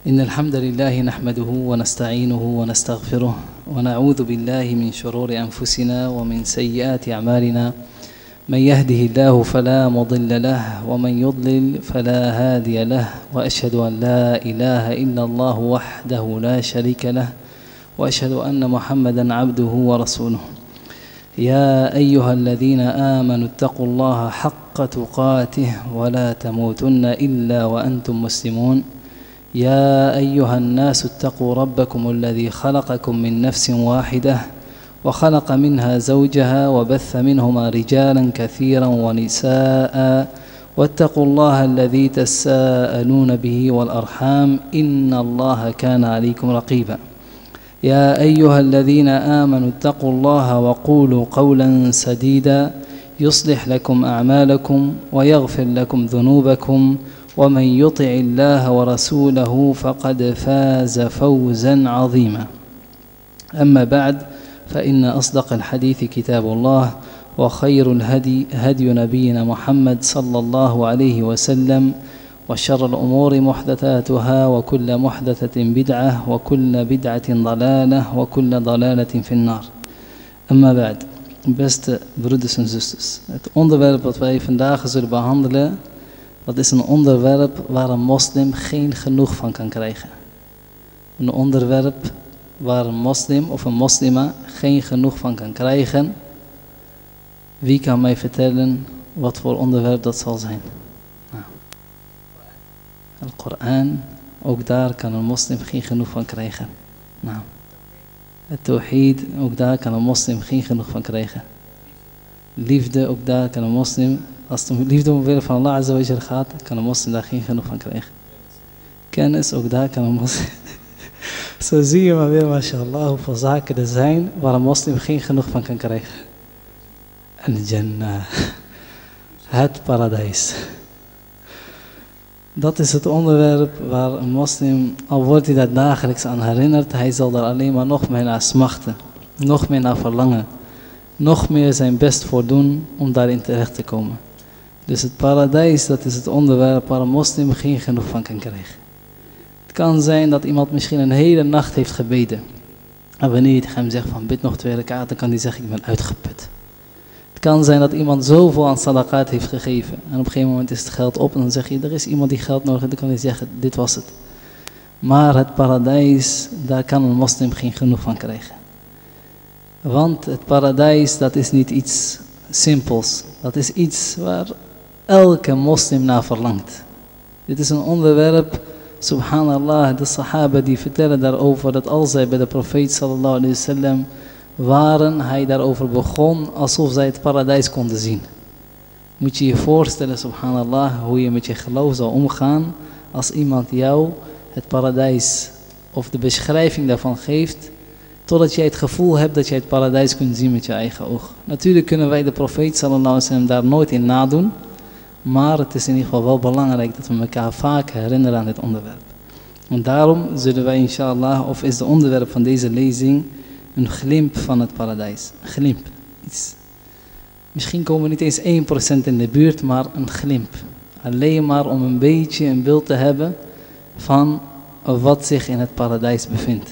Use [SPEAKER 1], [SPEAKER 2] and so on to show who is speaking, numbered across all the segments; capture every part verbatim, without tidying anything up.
[SPEAKER 1] إن الحمد لله نحمده ونستعينه ونستغفره ونعوذ بالله من شرور أنفسنا ومن سيئات أعمالنا. من يهده الله فلا مضل له ومن يضلل فلا هادي له، وأشهد أن لا إله إلا الله وحده لا شريك له، وأشهد أن محمدا عبده ورسوله. يا أيها الذين آمنوا اتقوا الله حق تقاته ولا تموتن إلا وأنتم مسلمون. يا أيها الناس اتقوا ربكم الذي خلقكم من نفس واحدة وخلق منها زوجها وبث منهما رجالا كثيرا ونساء، واتقوا الله الذي تساءلون به والأرحام إن الله كان عليكم رقيبا. يا أيها الذين آمنوا اتقوا الله وقولوا قولا سديدا يصلح لكم أعمالكم ويغفر لكم ذنوبكم، ومن يطع الله ورسوله فقد فاز فوزا عظيما. أما بعد، فإن أصدق الحديث كتاب الله، وخير الهدي هدي نبينا محمد صلى الله عليه وسلم، وشر الأمور محدثاتها وكل محدثة بدعة وكل بدعة ضلالة وكل ضلالة في النار. أما بعد, beste broeders en zusters, het onderwerp wat wij vandaag zullen behandelen, dat is een onderwerp waar een moslim geen genoeg van kan krijgen. Een onderwerp waar een moslim of een moslima geen genoeg van kan krijgen. Wie kan mij vertellen wat voor onderwerp dat zal zijn? Nou, Al-Quran, ook daar kan een moslim geen genoeg van krijgen. Nou, het tawhid, ook daar kan een moslim geen genoeg van krijgen. Liefde, ook daar kan een moslim, als het om liefde omwille van Allah Azza wa Jal gaat, kan een moslim daar geen genoeg van krijgen. Kennis, ook daar kan een moslim. Zo zie je maar weer, mashallah, hoeveel zaken er zijn waar een moslim geen genoeg van kan krijgen. Al-Jannah, het paradijs. Dat is het onderwerp waar een moslim, al wordt hij daar dagelijks aan herinnerd, hij zal daar alleen maar nog meer naar smachten, nog meer naar verlangen, nog meer zijn best voor doen om daarin terecht te komen. Dus het paradijs, dat is het onderwerp waar een moslim geen genoeg van kan krijgen. Het kan zijn dat iemand misschien een hele nacht heeft gebeden. En wanneer je tegen hem zegt van bid nog twee rakaat, dan kan hij zeggen ik ben uitgeput. Het kan zijn dat iemand zoveel aan sadaqaat heeft gegeven. En op een gegeven moment is het geld op en dan zeg je er is iemand die geld nodig heeft. Dan kan hij zeggen dit was het. Maar het paradijs, daar kan een moslim geen genoeg van krijgen. Want het paradijs, dat is niet iets simpels. Dat is iets waar elke moslim naar verlangt. Dit is een onderwerp, subhanallah, de sahaba die vertellen daarover dat als zij bij de profeet sallallahu alayhi wa sallam waren, hij daarover begon alsof zij het paradijs konden zien. Moet je je voorstellen, subhanallah, hoe je met je geloof zal omgaan als iemand jou het paradijs of de beschrijving daarvan geeft, totdat jij het gevoel hebt dat jij het paradijs kunt zien met je eigen oog. Natuurlijk kunnen wij de profeet sallallahu alayhi wa sallam daar nooit in nadoen, maar het is in ieder geval wel belangrijk dat we elkaar vaak herinneren aan dit onderwerp. En daarom zullen wij inshallah, of is de onderwerp van deze lezing, een glimp van het paradijs. Een glimp. Iets. Misschien komen we niet eens één procent in de buurt, maar een glimp. Alleen maar om een beetje een beeld te hebben van wat zich in het paradijs bevindt.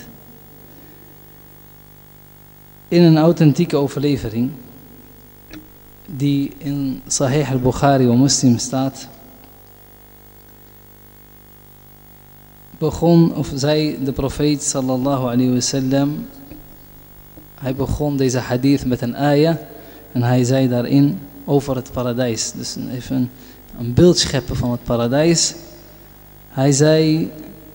[SPEAKER 1] In een authentieke overlevering, die in Sahih al-Bukhari wa Muslim staat, begon, of zei de profeet sallallahu alayhi wa sallam, hij begon deze hadith met een ayah en hij zei daarin over het paradijs. Dus even een, een beeld scheppen van het paradijs. Hij zei,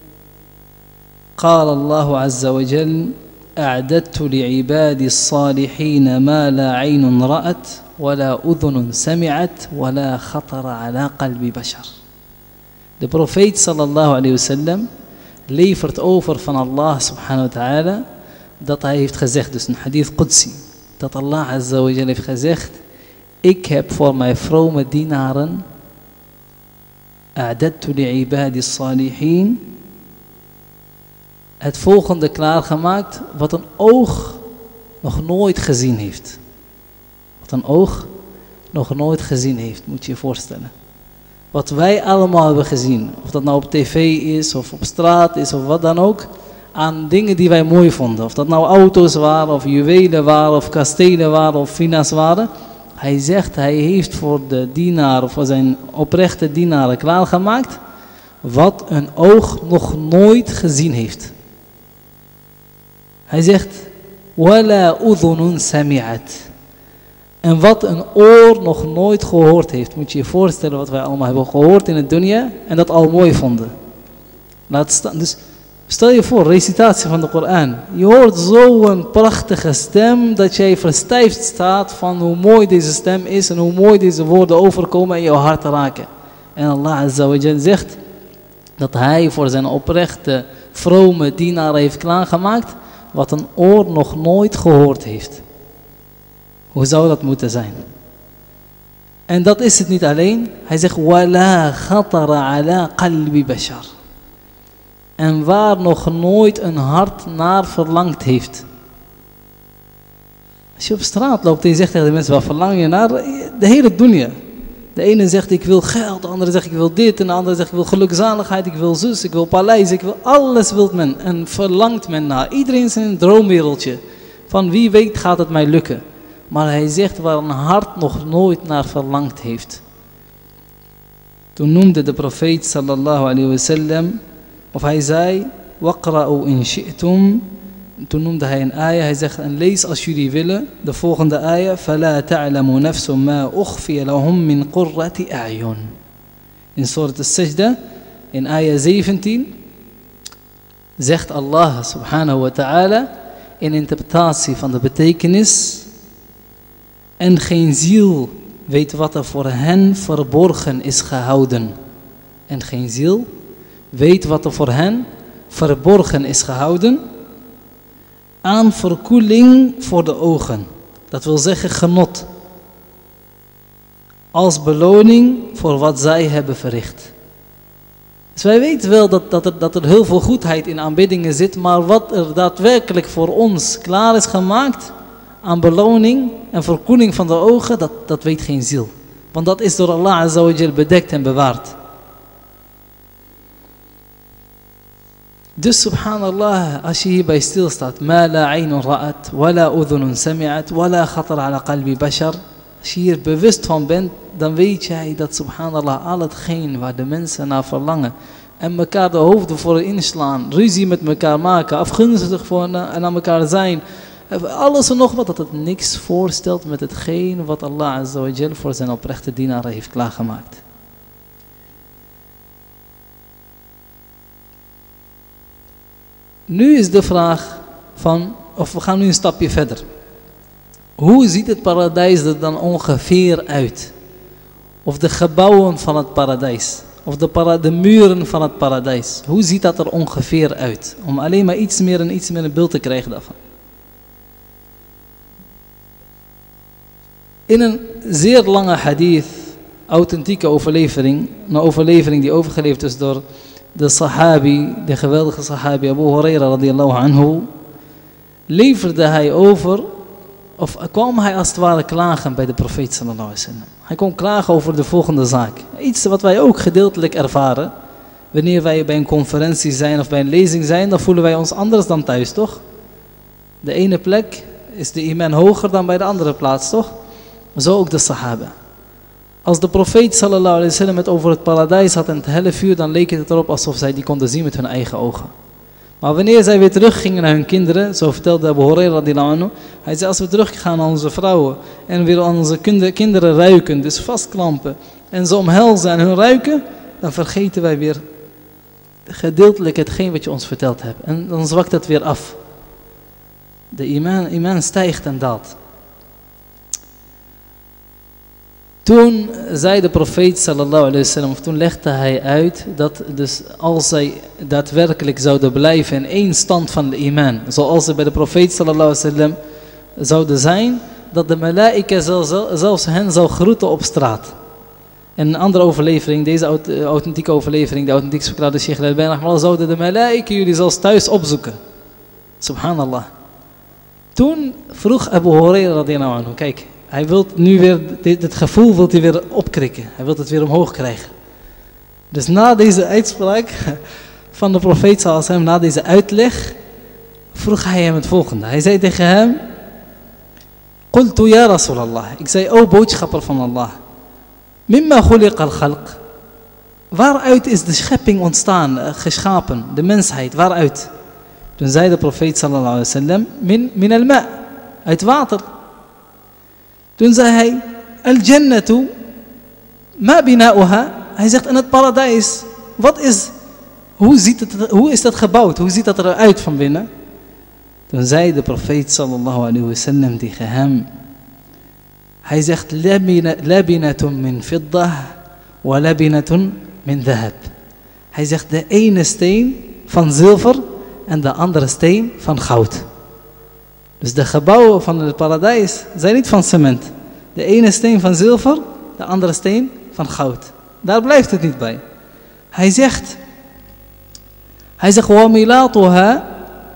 [SPEAKER 1] قال الله عز وجل أعددت لعبادي الصالحين ما لا عين رأت ولا أذن سمعت ولا خطر على قلب بشر. De profeet sallallahu alayhi wa sallam levert over van Allah subhanahu wa ta'ala dat hij heeft gezegd, dus een hadith Qudsi, dat Allah azza wa jalla heeft gezegd, ik heb voor mijn vrome dienaren أعددت لعبادي الصالحين het volgende klaargemaakt wat een oog nog nooit gezien heeft. Wat een oog nog nooit gezien heeft, moet je je voorstellen. wat wij allemaal hebben gezien, of dat nou op tv is, of op straat is, of wat dan ook, aan dingen die wij mooi vonden. Of dat nou auto's waren, of juwelen waren, of kastelen waren, of fina's waren. Hij zegt, hij heeft voor de dienaar, of voor zijn oprechte dienaren klaargemaakt, wat een oog nog nooit gezien heeft. Hij zegt, wala udhunun sami'at. En wat een oor nog nooit gehoord heeft. Moet je je voorstellen wat wij allemaal hebben gehoord in het dunya en dat al mooi vonden. Laat staan. Dus stel je voor, recitatie van de Koran. Je hoort zo'n prachtige stem dat jij verstijfd staat van hoe mooi deze stem is en hoe mooi deze woorden overkomen en jouw hart raken. En Allah Azza wa Jal zegt dat hij voor zijn oprechte, vrome dienaar heeft klaargemaakt wat een oor nog nooit gehoord heeft. Hoe zou dat moeten zijn? En dat is het niet alleen. Hij zegt, wala khatara ala qalbi bashar. En waar nog nooit een hart naar verlangd heeft. Als je op straat loopt en je zegt tegen de mensen, waar verlang je naar? De hele dunya. De ene zegt, ik wil geld. De andere zegt, ik wil dit. En de andere zegt, ik wil gelukzaligheid. Ik wil zus, ik wil paleis. Ik wil, alles wil men. En verlangt men naar. Iedereen is in een droomwereldje. Van wie weet gaat het mij lukken. Maar hij zegt waar een hart nog nooit naar verlangd heeft. Toen noemde de profeet sallallahu alayhi wa sallam, of hij zei, waqra'u in shi'tum. Toen noemde hij een ayah, hij zegt, en lees als jullie willen, de volgende ayah, فَلَا تَعْلَمُ نَفْسٌ مَا أُخْفِيَ لَهُمْ مِنْ قُرَّةِ أَعْيُنٍ. In Surat al-Sajda, in ayah zeventien, zegt Allah subhanahu wa ta'ala, in interpretatie van de betekenis, en geen ziel weet wat er voor hen verborgen is gehouden. En geen ziel weet wat er voor hen verborgen is gehouden. Aan verkoeling voor de ogen. Dat wil zeggen genot. Als beloning voor wat zij hebben verricht. Dus wij weten wel dat, dat, er, dat er heel veel goedheid in aanbiddingen zit. Maar wat er daadwerkelijk voor ons klaar is gemaakt aan beloning en verkoeling van de ogen, dat, dat weet geen ziel. Want dat is door Allah Azza wa Jal bedekt en bewaard. Dus subhanallah, als je hierbij stilstaat, ma la aynun ra'at, wa la udhunun sami'at, wa la khatar ala qalbi bashar. Als je hier bewust van bent, dan weet jij dat subhanallah al hetgeen waar de mensen naar verlangen en elkaar de hoofden voor inslaan, ruzie met elkaar maken, afgunstig voor en aan elkaar zijn, alles en nog wat, dat het niks voorstelt met hetgeen wat Allah Azza wa Jal voor zijn oprechte dienaren heeft klaargemaakt. Nu is de vraag van, of we gaan nu een stapje verder. Hoe ziet het paradijs er dan ongeveer uit? Of de gebouwen van het paradijs? Of de, para, de muren van het paradijs? Hoe ziet dat er ongeveer uit? Om alleen maar iets meer en iets meer een beeld te krijgen daarvan. In een zeer lange hadith, authentieke overlevering, een overlevering die overgeleverd is door de sahabi, de geweldige sahabi Abu Huraira radiyallahu anhu, leverde hij over, of kwam hij als het ware klagen bij de profeet sallallahu alaihi wasallam. Hij kon klagen over de volgende zaak. Iets wat wij ook gedeeltelijk ervaren. Wanneer wij bij een conferentie zijn of bij een lezing zijn, dan voelen wij ons anders dan thuis, toch? De ene plek is de iman hoger dan bij de andere plaats, toch? Zo ook de sahaba. Als de profeet sallallahu alaihi wasallam het over het paradijs had en het helle vuur, dan leek het erop alsof zij die konden zien met hun eigen ogen. Maar wanneer zij weer teruggingen naar hun kinderen, zo vertelde Abu Huraira radiyallahu anhu, hij zei, als we teruggaan naar onze vrouwen en weer aan onze kinderen ruiken, dus vastklampen en ze omhelzen en hun ruiken, dan vergeten wij weer gedeeltelijk hetgeen wat je ons verteld hebt. En dan zwakt het weer af. De iman, iman stijgt en daalt. Toen zei de profeet sallallahu alaihi wasallam, of toen legde hij uit dat dus als zij daadwerkelijk zouden blijven in één stand van de iman, zoals ze bij de profeet sallallahu alaihi wasallam zouden zijn, dat de malaika zelfs hen zou groeten op straat. En een andere overlevering, deze authentieke overlevering, de authentiek verklaarde Sheikh al-Albani rahimahullah, zouden de malaika jullie zelfs thuis opzoeken. Subhanallah. Toen vroeg Abu Huraira radiyallahu anhu, kijk, hij wil nu weer, dit, dit gevoel wil hij weer opkrikken. Hij wil het weer omhoog krijgen. Dus na deze uitspraak van de profeet sallallahu alaihi wasallam, na deze uitleg, vroeg hij hem het volgende. Hij zei tegen hem, Qultu ya Rasulallah. Ik zei, o boodschapper van Allah, Mimma khuliqa al-khalq. Waaruit is de schepping ontstaan, geschapen, de mensheid, waaruit? Toen zei de profeet sallallahu alaihi wasallam, min, min al-ma', uit water. Toen zei hij, al-jannatu, ma bina'uha. Hij zegt, in het paradijs, wat is, hoe, ziet het, hoe is dat gebouwd? Hoe ziet dat eruit van binnen? Toen zei de profeet sallallahu alaihi wasallam tegen hem, hij zegt, labinatun min fiddah wa labinatun min dhahab. Hij zegt, de ene steen van zilver en de andere steen van goud. Dus de gebouwen van het paradijs zijn niet van cement. De ene steen van zilver, de andere steen van goud. Daar blijft het niet bij. Hij zegt, hij zegt, wa milatuha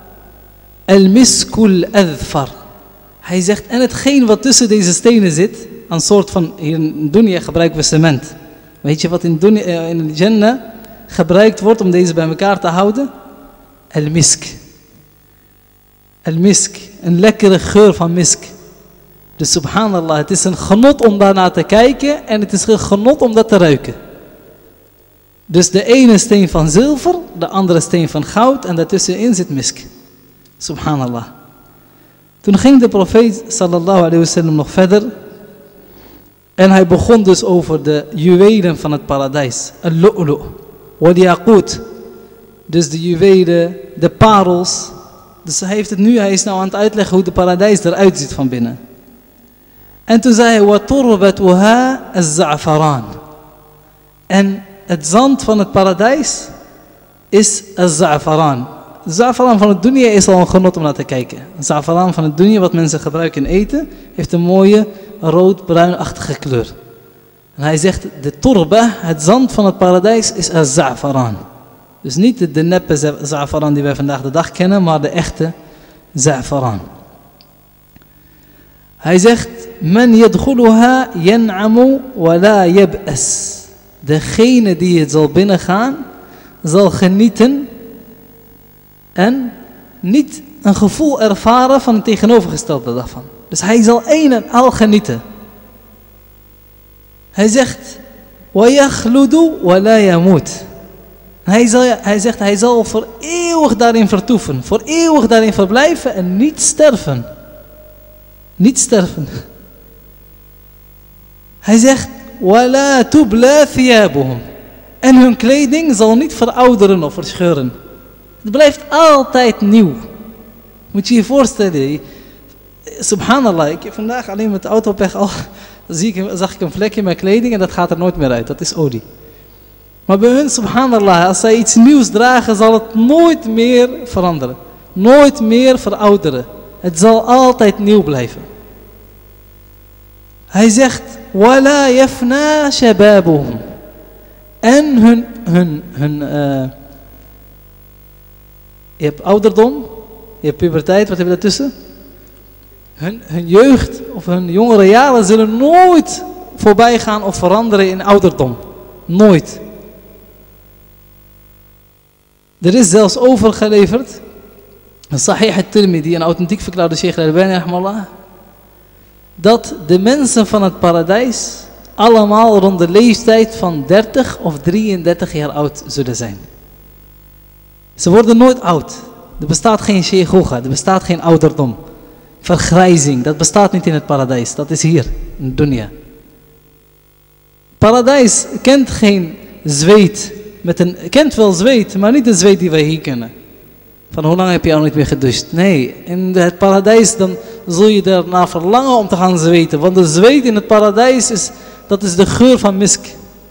[SPEAKER 1] al-miskul adfar. Hij zegt, en hetgeen wat tussen deze stenen zit, een soort van, hier in dunya gebruiken we cement. Weet je wat in, dunya, in de Jannah gebruikt wordt om deze bij elkaar te houden? Al-misk. Al-misk, een lekkere geur van misk. Dus subhanallah, het is een genot om daarnaar te kijken en het is een genot om dat te ruiken. Dus de ene steen van zilver, de andere steen van goud en daartussenin zit misk. Subhanallah. Toen ging de profeet sallallahu alaihi wasallam nog verder. En hij begon dus over de juwelen van het paradijs. Al-lu'lu' wal-yaqut. Dus de juwelen, de parels. Dus hij heeft het nu, hij is nou aan het uitleggen hoe de paradijs eruit ziet van binnen. En toen zei hij, wa turbatuha az-za'faran. En het zand van het paradijs is az-za'faran. De za'faran van het dunya is al een genot om naar te kijken. De za'faran van het dunya, wat mensen gebruiken in eten, heeft een mooie rood-bruinachtige kleur. En hij zegt, de turba, het zand van het paradijs, is az-za'faran. Dus niet de, de neppe za'faran die wij vandaag de dag kennen, maar de echte za'faran. Hij zegt, man yadkhuluha yan'amu wa la yab'as. Degene die het zal binnengaan, zal genieten en niet een gevoel ervaren van het tegenovergestelde daarvan. Dus hij zal een en al genieten. Hij zegt, wa yakhludu wa la yamut. Hij, zal, hij zegt, hij zal voor eeuwig daarin vertoeven, voor eeuwig daarin verblijven en niet sterven. Niet sterven. Hij zegt, wala tubla thiyabuhum. En hun kleding zal niet verouderen of verscheuren. Het blijft altijd nieuw. Moet je je voorstellen. Subhanallah, ik heb vandaag alleen met de auto op weg al, zie ik, zag ik een vlek in mijn kleding en dat gaat er nooit meer uit. Dat is olie. Maar bij hun, subhanallah, als zij iets nieuws dragen, zal het nooit meer veranderen. Nooit meer verouderen. Het zal altijd nieuw blijven. Hij zegt, wala yafna shababuhum. En hun, hun, hun uh, je hebt ouderdom, je hebt puberteit, wat hebben we daartussen? Hun, hun jeugd of hun jongere jaren zullen nooit voorbij gaan of veranderen in ouderdom. Nooit. Er is zelfs overgeleverd, een Sahih al-Tirmidhi, een authentiek verklaarde Sheikh al-Albani rahimahullah, dat de mensen van het paradijs allemaal rond de leeftijd van dertig of drieëndertig jaar oud zullen zijn. Ze worden nooit oud. Er bestaat geen sheikhoega, er bestaat geen ouderdom. Vergrijzing, dat bestaat niet in het paradijs. Dat is hier, in de dunya. Paradijs kent geen zweet. Met een, kent wel zweet, maar niet de zweet die wij hier kennen. Van hoe lang heb je al niet meer gedoucht? Nee, in het paradijs dan zul je ernaar verlangen om te gaan zweten. Want de zweet in het paradijs is, dat is de geur van misk.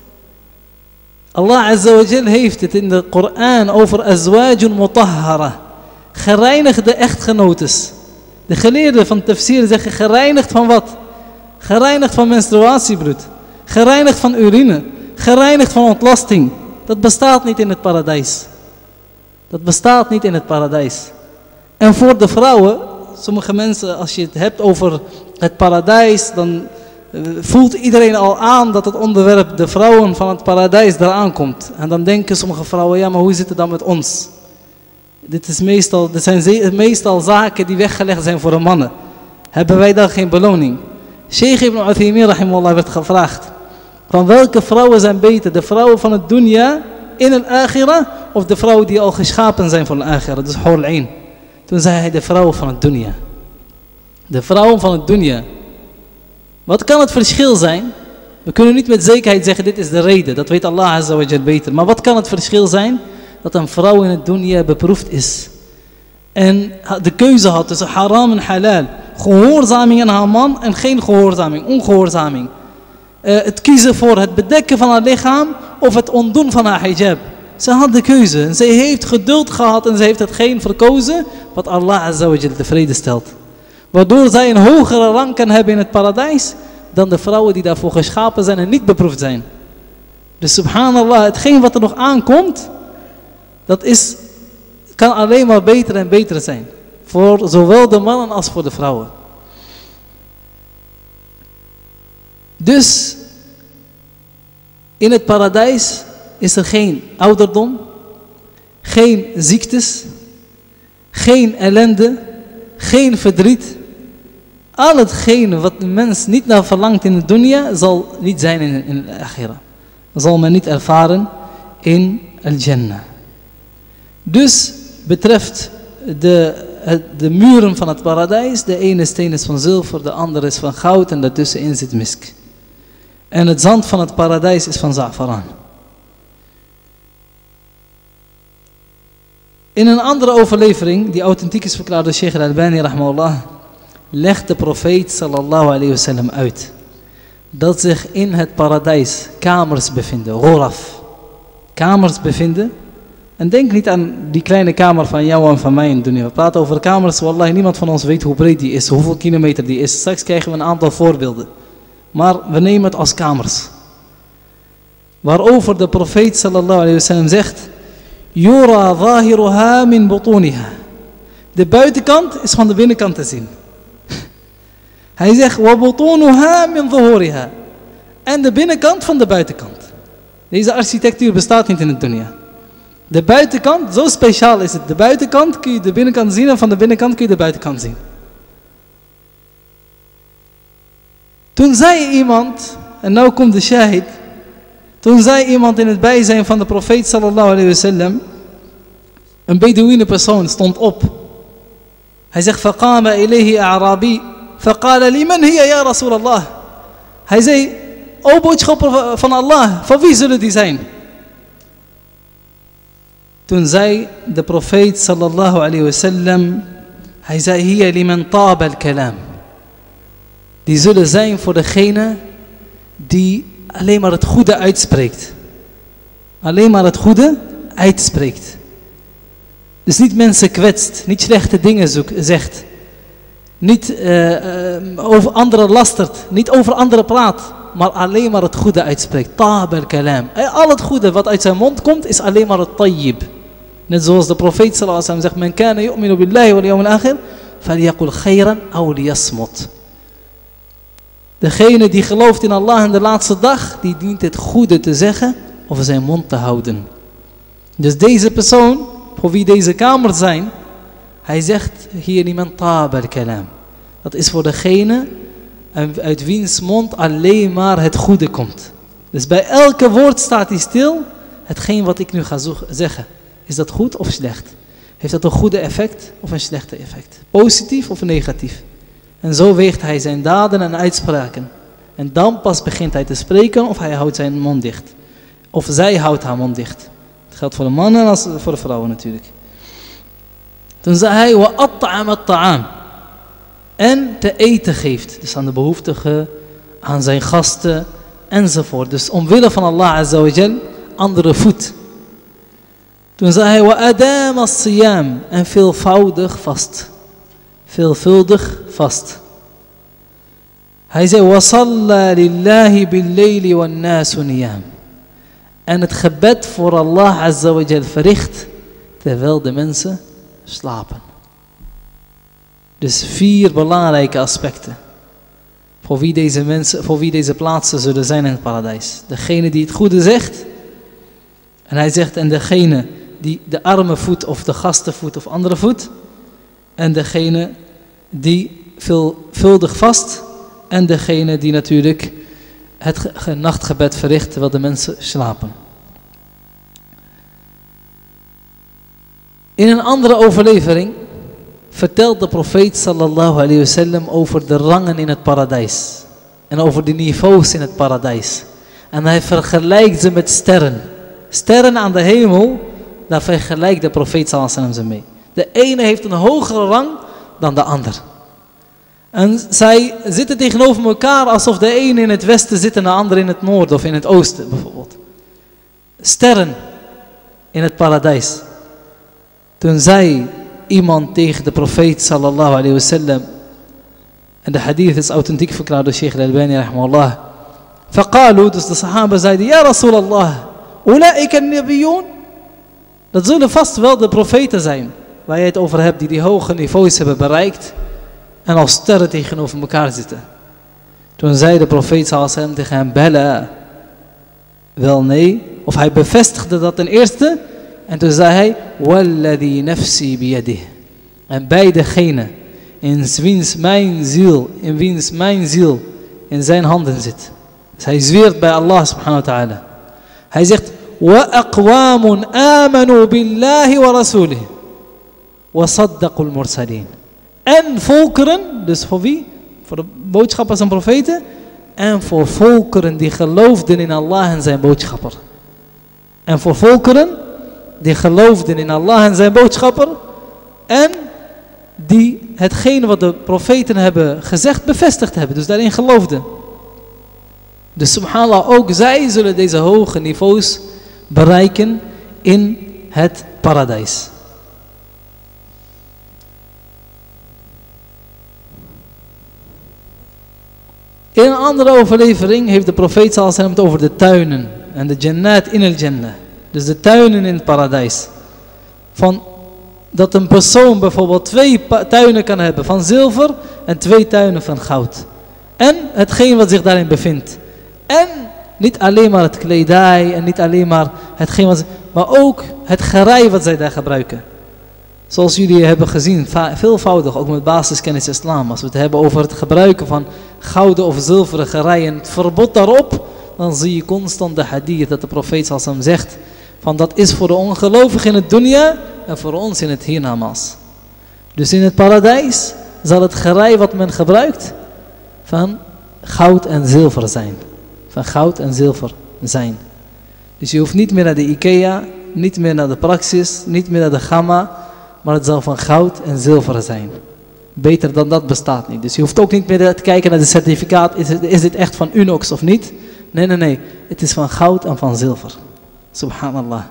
[SPEAKER 1] Allah Azza wa Jal heeft het in de Koran over azwajun mutahhara. Gereinigde echtgenotes. De geleerden van tafsir zeggen gereinigd van wat? Gereinigd van menstruatiebloed. Gereinigd van urine. Gereinigd van ontlasting. Dat bestaat niet in het paradijs. Dat bestaat niet in het paradijs. En voor de vrouwen, sommige mensen, als je het hebt over het paradijs, dan voelt iedereen al aan dat het onderwerp de vrouwen van het paradijs eraan komt. En dan denken sommige vrouwen, ja, maar hoe zit het dan met ons? Dit, is meestal, dit zijn meestal zaken die weggelegd zijn voor de mannen. Hebben wij dan geen beloning? Sheikh Ibn Uthaymin rahimahullah werd gevraagd, van welke vrouwen zijn beter? De vrouwen van het dunya in het akhirah of de vrouwen die al geschapen zijn voor het akhirah? Dus Hur al-Ain. Toen zei hij de vrouwen van het dunya. De vrouwen van het dunya. Wat kan het verschil zijn? We kunnen niet met zekerheid zeggen dit is de reden. Dat weet Allah Azza wa Jal beter. Maar wat kan het verschil zijn? Dat een vrouw in het dunya beproefd is. En de keuze had tussen haram en halal. Gehoorzaming aan haar man en geen gehoorzaming. Ongehoorzaming. Uh, het kiezen voor het bedekken van haar lichaam of het ontdoen van haar hijab. Ze had de keuze. En ze heeft geduld gehad en ze heeft hetgeen verkozen wat Allah Azza wa Jal tevreden stelt. Waardoor zij een hogere rang kan hebben in het paradijs dan de vrouwen die daarvoor geschapen zijn en niet beproefd zijn. Dus subhanallah, hetgeen wat er nog aankomt, dat is, kan alleen maar beter en beter zijn. Voor zowel de mannen als voor de vrouwen. Dus in het paradijs is er geen ouderdom, geen ziektes, geen ellende, geen verdriet. Al hetgene wat de mens niet naar verlangt in de dunya, zal niet zijn in, in de akhirah. Zal men niet ervaren in al-Jannah. Dus betreft de, de muren van het paradijs, de ene steen is van zilver, de andere is van goud en daartussenin zit misk. En het zand van het paradijs is van za'afaran. In een andere overlevering, die authentiek is verklaard door Sheikh al-Albani rahimahullah, legt de profeet sallallahu alayhi wasallam uit dat zich in het paradijs kamers bevinden, ghuraf, kamers bevinden. En denk niet aan die kleine kamer van jou en van mij in dunya. We praten over kamers, wallahi niemand van ons weet hoe breed die is, hoeveel kilometer die is. Straks krijgen we een aantal voorbeelden. Maar we nemen het als kamers. Waarover de profeet sallallahu alayhi wasallam zegt, Yura zahiruha min butuniha. De buitenkant is van de binnenkant te zien. Hij zegt, wa butunuha min zuhuriha. En de binnenkant van de buitenkant. Deze architectuur bestaat niet in het dunya. De buitenkant, zo speciaal is het. De buitenkant kun je de binnenkant zien en van de binnenkant kun je de buitenkant zien. Toen zei iemand, en nou komt de shahid. Toen zei iemand in het bijzijn van de profeet sallallahu alayhi wasallam, een Bedouine persoon stond op. Hij zegt, faqama ilayhi a'rabi, faqala liman hiya ya Rasulallah. Hij zei, o boodschapper van Allah, van wie zullen die zijn? Toen zei de profeet sallallahu alayhi wasallam, hij zei, hiya liman taaba al-kalam. Die zullen zijn voor degene die alleen maar het goede uitspreekt. Alleen maar het goede uitspreekt. Dus niet mensen kwetst, niet slechte dingen zoekt, zegt. Niet uh, uh, over anderen lastert, niet over anderen praat. Maar alleen maar het goede uitspreekt. Taab al-kalam. Al het goede wat uit zijn mond komt is alleen maar het tayyib. Net zoals de profeet sallallahu alaihi wasallam zegt, men kana yu'minu billahi wal yawmil akhir, falyaqul khayran aw liyasmut. Degene die gelooft in Allah en de laatste dag, die dient het goede te zeggen of zijn mond te houden. Dus deze persoon, voor wie deze kamers zijn, hij zegt hier niemand taab al-kalam. Dat is voor degene uit wiens mond alleen maar het goede komt. Dus bij elke woord staat hij stil, hetgeen wat ik nu ga zeggen. Is dat goed of slecht? Heeft dat een goede effect of een slechte effect? Positief of negatief? En zo weegt hij zijn daden en uitspraken. En dan pas begint hij te spreken of hij houdt zijn mond dicht. Of zij houdt haar mond dicht. Het geldt voor de mannen als voor de vrouwen natuurlijk. Toen zei hij, wa at'am at-ta'am. En te eten geeft. Dus aan de behoeftigen, aan zijn gasten enzovoort. Dus omwille van Allah Azza wa Jal, andere voed. Toen zei hij, wa adam as-siyam. En veelvoudig vast. Veelvuldig vast. Hij zei, wa salla lillahi bil-layli wan-nasu niyam. En het gebed voor Allah Azza wa Jal verricht, terwijl de mensen slapen. Dus vier belangrijke aspecten. voor wie deze mensen, voor wie deze plaatsen zullen zijn in het paradijs. Degene die het goede zegt. En hij zegt, en degene die de arme voedt of de gasten voedt of andere voedt. En degene die veelvuldig vast. En degene die natuurlijk het nachtgebed verricht terwijl de mensen slapen. In een andere overlevering vertelt de profeet sallallahu alayhi wasallam over de rangen in het paradijs. En over de niveaus in het paradijs. En hij vergelijkt ze met sterren. Sterren aan de hemel, daar vergelijkt de profeet sallallahu alayhi wasallam ze mee. De ene heeft een hogere rang dan de ander. En zij zitten tegenover elkaar alsof de ene in het westen zit en de andere in het noorden of in het oosten bijvoorbeeld. Sterren in het paradijs. Toen zei iemand tegen de profeet sallallahu alayhi wasallam, en de hadith is authentiek verklaard door Sheikh al-Albani rahimahullah. Faqalu, dus de sahaba zeiden, ja Rasulallah, ulaika nabiyoon. Dat zullen vast wel de profeten zijn, waar je het over hebt, die die hoge niveaus hebben bereikt en als sterren tegenover elkaar zitten. Toen zei de profeet sallallahu alayhi wasallam tegen hem, bella, wel nee, of hij bevestigde dat ten eerste. En toen zei hij, walladhi nafsi biyadih. En bij degene in wiens mijn ziel, in wiens mijn ziel in zijn handen zit. Dus hij zweert bij Allah subhanahu wa ta'ala. Hij zegt, wa aqwamun amanu billahi wa rasulih. Wa saddaqul mursalin. En volkeren, dus voor wie? Voor de boodschappers en profeten. En voor volkeren die geloofden in Allah en zijn boodschapper. En voor volkeren die geloofden in Allah en zijn boodschapper. En die hetgene wat de profeten hebben gezegd bevestigd hebben. Dus daarin geloofden. Dus subhanallah, ook zij zullen deze hoge niveaus bereiken in het paradijs. In een andere overlevering heeft de profeet sallallahu alaihi wasallam het over de tuinen. En de jannat in el jannah. Dus de tuinen in het paradijs. Van dat een persoon bijvoorbeeld twee tuinen kan hebben van zilver en twee tuinen van goud. En hetgeen wat zich daarin bevindt. En niet alleen maar het kledij en niet alleen maar hetgeen wat, maar ook het gerei wat zij daar gebruiken. Zoals jullie hebben gezien, veelvoudig, ook met basiskennis islam. Als we het hebben over het gebruiken van gouden of zilveren gerei en het verbod daarop, dan zie je constant de hadith dat de profeet sallallahu alaihi wasallam zegt van dat is voor de ongelovigen in het dunya en voor ons in het hiernamaals. Dus in het paradijs zal het gerei wat men gebruikt van goud en zilver zijn. Van goud en zilver zijn. Dus je hoeft niet meer naar de Ikea, niet meer naar de Praxis, niet meer naar de Gamma, maar het zal van goud en zilver zijn. Beter dan dat bestaat niet. Dus je hoeft ook niet meer te kijken naar de certificaat, is, het, is dit echt van Unox of niet? Nee, nee, nee. Het is van goud en van zilver. Subhanallah.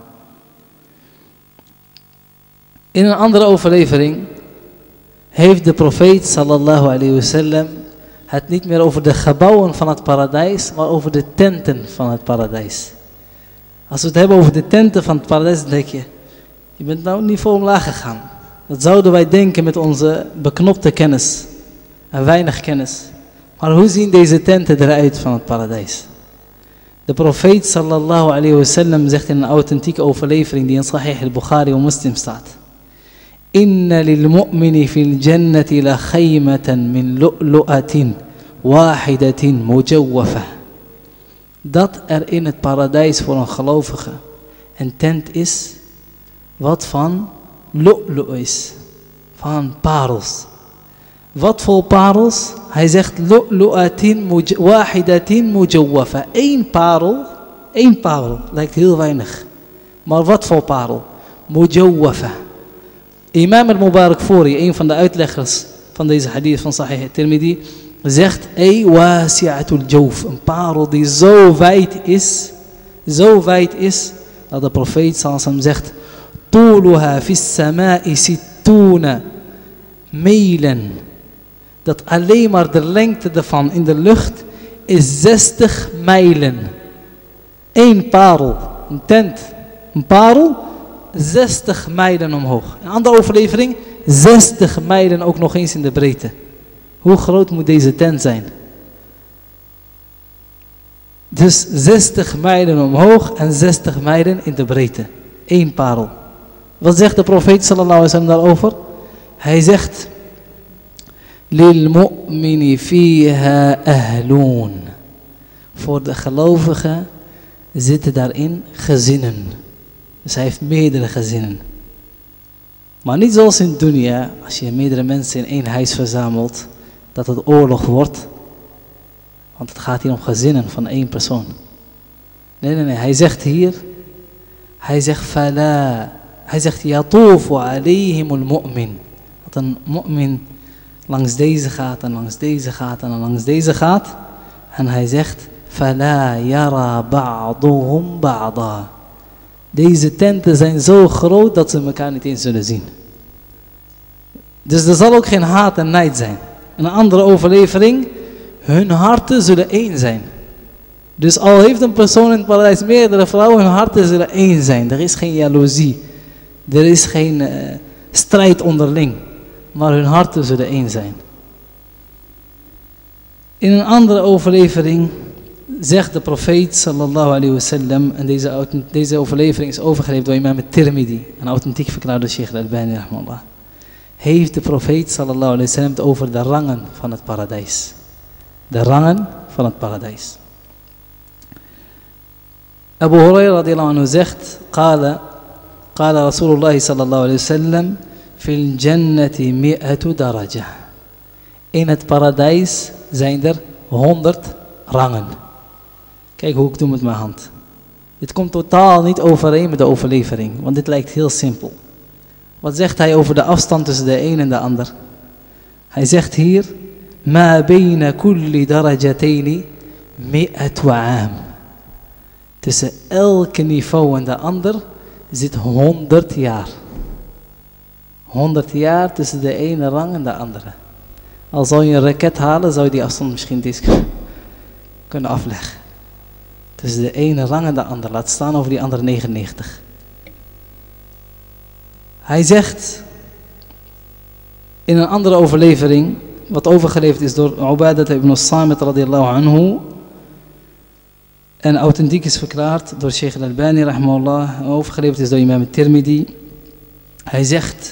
[SPEAKER 1] In een andere overlevering heeft de profeet sallallahu alayhi wasallam het niet meer over de gebouwen van het paradijs, maar over de tenten van het paradijs. Als we het hebben over de tenten van het paradijs, dan denk je, je bent nou niet voor omlaag gegaan. Dat zouden wij denken met onze beknopte kennis en weinig kennis. Maar hoe zien deze tenten eruit van het paradijs? De profeet sallallahu alayhi wasallam zegt in een authentieke overlevering die in Sahih al-Bukhari en Muslim staat. Inna lil mu'mini fil jannati la khaymatan min lu'lu'atin wahidatin mujawwafa. Dat er in het paradijs voor een gelovige een tent is wat van lu'lu' is. Van parels. Wat voor parels? Hij zegt lu'lu'atin wahidatin mujawwafa. Eén parel, één parel, lijkt heel weinig. Maar wat voor parel? Mujawwafa. Imam al-Mubarakfuri, een van de uitleggers van deze hadith van Sahih al-Tirmidhi, zegt, ey wasi'atul jawf, een parel die zo wijd is, zo wijd is, dat de profeet sallallahu alaihi wasallam zegt, tuluha fis sama'i sittuna mijlen. Dat alleen maar de lengte ervan in de lucht is zestig mijlen. Eén parel, een tent, een parel, zestig mijlen omhoog. Een andere overlevering, zestig mijlen ook nog eens in de breedte. Hoe groot moet deze tent zijn? Dus zestig mijlen omhoog en zestig mijlen in de breedte. Eén parel. Wat zegt de profeet sallallahu alaihi wasallam daarover? Hij zegt: Lil mu'mini fiha ahloon. Voor de gelovigen zitten daarin gezinnen. Dus hij heeft meerdere gezinnen. Maar niet zoals in dunya, als je meerdere mensen in één huis verzamelt, dat het oorlog wordt. Want het gaat hier om gezinnen van één persoon. Nee, nee, nee. Hij zegt hier, hij zegt fala. Hij zegt yatufu alayhimul mu'min. Dat een mu'min langs deze gaat en langs deze gaat en langs deze gaat. En hij zegt fala yara ba'duhum ba'da. Deze tenten zijn zo groot dat ze elkaar niet eens zullen zien. Dus er zal ook geen haat en nijd zijn. Een andere overlevering, hun harten zullen één zijn. Dus al heeft een persoon in het paradijs meerdere vrouwen, hun harten zullen één zijn. Er is geen jaloezie. Er is geen uh, strijd onderling. Maar hun harten zullen één zijn. In een andere overlevering zegt de profeet sallallahu alayhi wa sallam, en deze, deze overlevering is overgeleverd door imam al-Tirmidhi, een authentiek verklaarde Sheikh al-Albani rahimahullah, heeft de profeet sallallahu alayhi wa sallam het over de rangen van het paradijs. De rangen van het paradijs. Abu Hurairah radiyallahu anhu zegt, qala, qala Rasulullah sallallahu alayhi wa sallam, fil jannati mi'atu daraja. In het paradijs zijn er honderd rangen. Kijk hoe ik doe met mijn hand. Dit komt totaal niet overeen met de overlevering, want dit lijkt heel simpel. Wat zegt hij over de afstand tussen de een en de ander? Hij zegt hier, ma bayna kulli darajataini mi'atu aam. Tussen elke niveau en de ander zit honderd jaar. honderd jaar tussen de ene rang en de andere. Al zou je een raket halen, zou je die afstand misschien eens kunnen afleggen. Tussen de ene rang en de andere. Laat staan over die andere negenennegentig. Hij zegt in een andere overlevering, wat overgeleverd is door Ubadah ibn Samit radiyallahu anhu, en authentiek is verklaard door Sheikh al-Albani rahimahullah, overgeleverd is door imam al-Tirmidhi. Hij zegt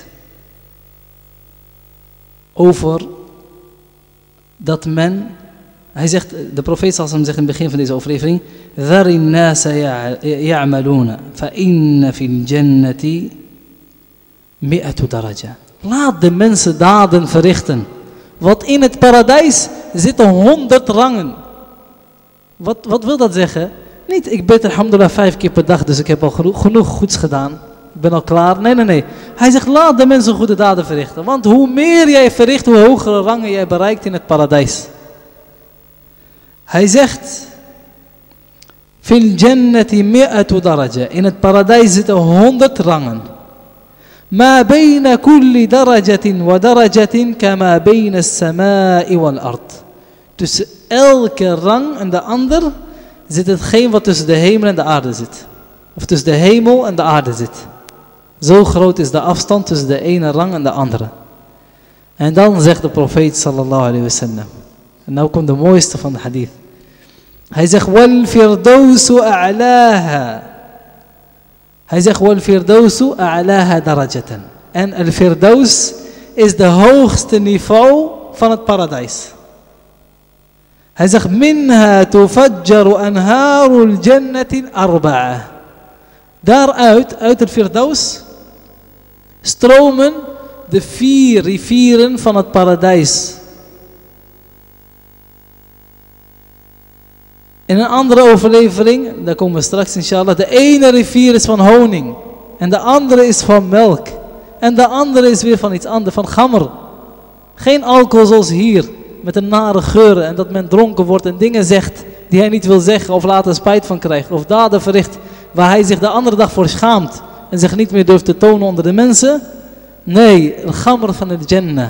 [SPEAKER 1] over dat men, hij zegt, de profeet zal hem zeggen in het begin van deze overlevering, Dhari nasa ya'maluna, fa inna fil jannati mi'atu daraja. Laat de mensen daden verrichten. Want in het paradijs zitten honderd rangen. Wat, wat wil dat zeggen? Niet, ik bid alhamdulillah vijf keer per dag, dus ik heb al genoeg, genoeg goeds gedaan. Ik ben al klaar. Nee, nee, nee. Hij zegt, laat de mensen goede daden verrichten. Want hoe meer jij verricht, hoe hogere rangen jij bereikt in het paradijs. Hij zegt, fil jannati mi'atu daraja. In het paradijs zitten honderd rangen. Ma bayna kulli darajatin wa darajatin kama bayna as-samaa'i wal ard. Tussen elke rang en de ander zit hetgeen wat tussen de hemel en de aarde zit. Of tussen de hemel en de aarde zit. Zo groot is de afstand tussen de ene rang en de andere. En dan zegt de profeet sallallahu alayhi wa sallam. En nou komt de mooiste van de hadith. Hij zegt, wal firdausu a'laha. Hij zegt, wal firdausu a'laha darajatan. En al firdaus is de hoogste niveau van het paradijs. Hij zegt, minha tufajjaru anharul jannatin arba'a. Daaruit, uit het firdaus, stromen de vier rivieren van het paradijs. In een andere overlevering, daar komen we straks inshallah, de ene rivier is van honing. En de andere is van melk. En de andere is weer van iets anders, van gammer. Geen alcohol zoals hier, met een nare geuren en dat men dronken wordt en dingen zegt die hij niet wil zeggen of later spijt van krijgt. Of daden verricht waar hij zich de andere dag voor schaamt en zich niet meer durft te tonen onder de mensen. Nee, de gammer van het Jannah.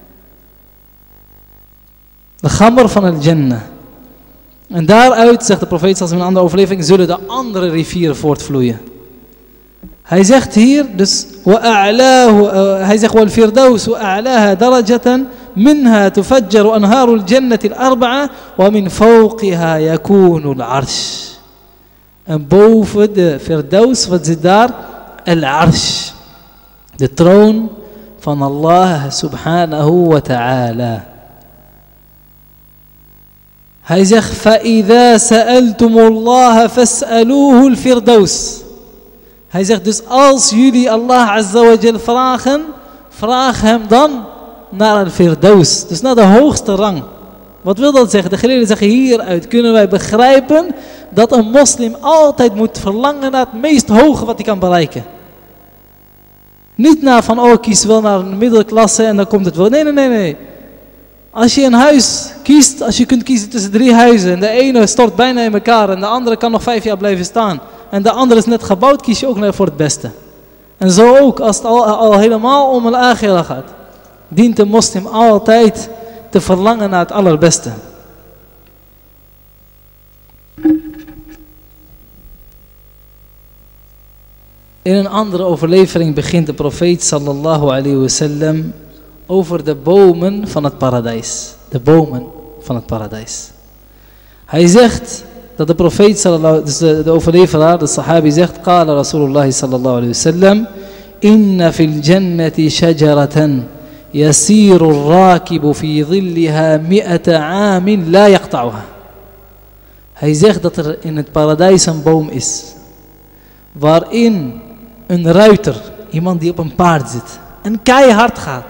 [SPEAKER 1] De gammer van het Jannah. En daaruit, zegt de profeet zoals in een andere overlevering, zullen de andere rivieren voortvloeien. Hij zegt hier, dus, wa a'lahu, uh, hij zegt, wal firdaus wa a'laha darajatan منها تفجر أنهار الجنة الأربعة ومن فوقها يكون العرش. En boven de Firdaus, wat zit daar? Al-Arsh. De troon van Allah subhanahu wa ta'ala. Hij zegt, فَإِذَا سَأَلْتُمُ اللَّهَ فَاسْأَلُوهُ الْفِرْدَوْس. Hij zegt dus, als jullie Allah azza wa jal vragen, vraag hem dan naar al-Firdaus. Dus naar de hoogste rang. Wat wil dat zeggen? De geleerden zeggen, hieruit kunnen wij begrijpen dat een moslim altijd moet verlangen naar het meest hoge wat hij kan bereiken. Niet naar van, oh, kies wel naar een middelklasse en dan komt het wel. Nee, nee, nee, nee. Als je een huis kiest, als je kunt kiezen tussen drie huizen en de ene stort bijna in elkaar en de andere kan nog vijf jaar blijven staan en de andere is net gebouwd, kies je ook voor het beste. En zo ook, als het al, al helemaal om al-akhirah gaat, dient de moslim altijd te verlangen naar het allerbeste. In een andere overlevering begint de profeet sallallahu alayhi wa sallam over de bomen van het paradijs. De bomen van het paradijs. Hij zegt dat de profeet sallallahu, dus de, de overleveraar, de sahabi zegt, qala Rasulullah sallallahu alayhi wa sallam, inna fil jannati shajaratan yasiru al-rakibu fi dhilliha mi'ata aamin la yaqta'uha. Hij zegt dat er in het paradijs een boom is, waarin een ruiter, iemand die op een paard zit, en keihard gaat,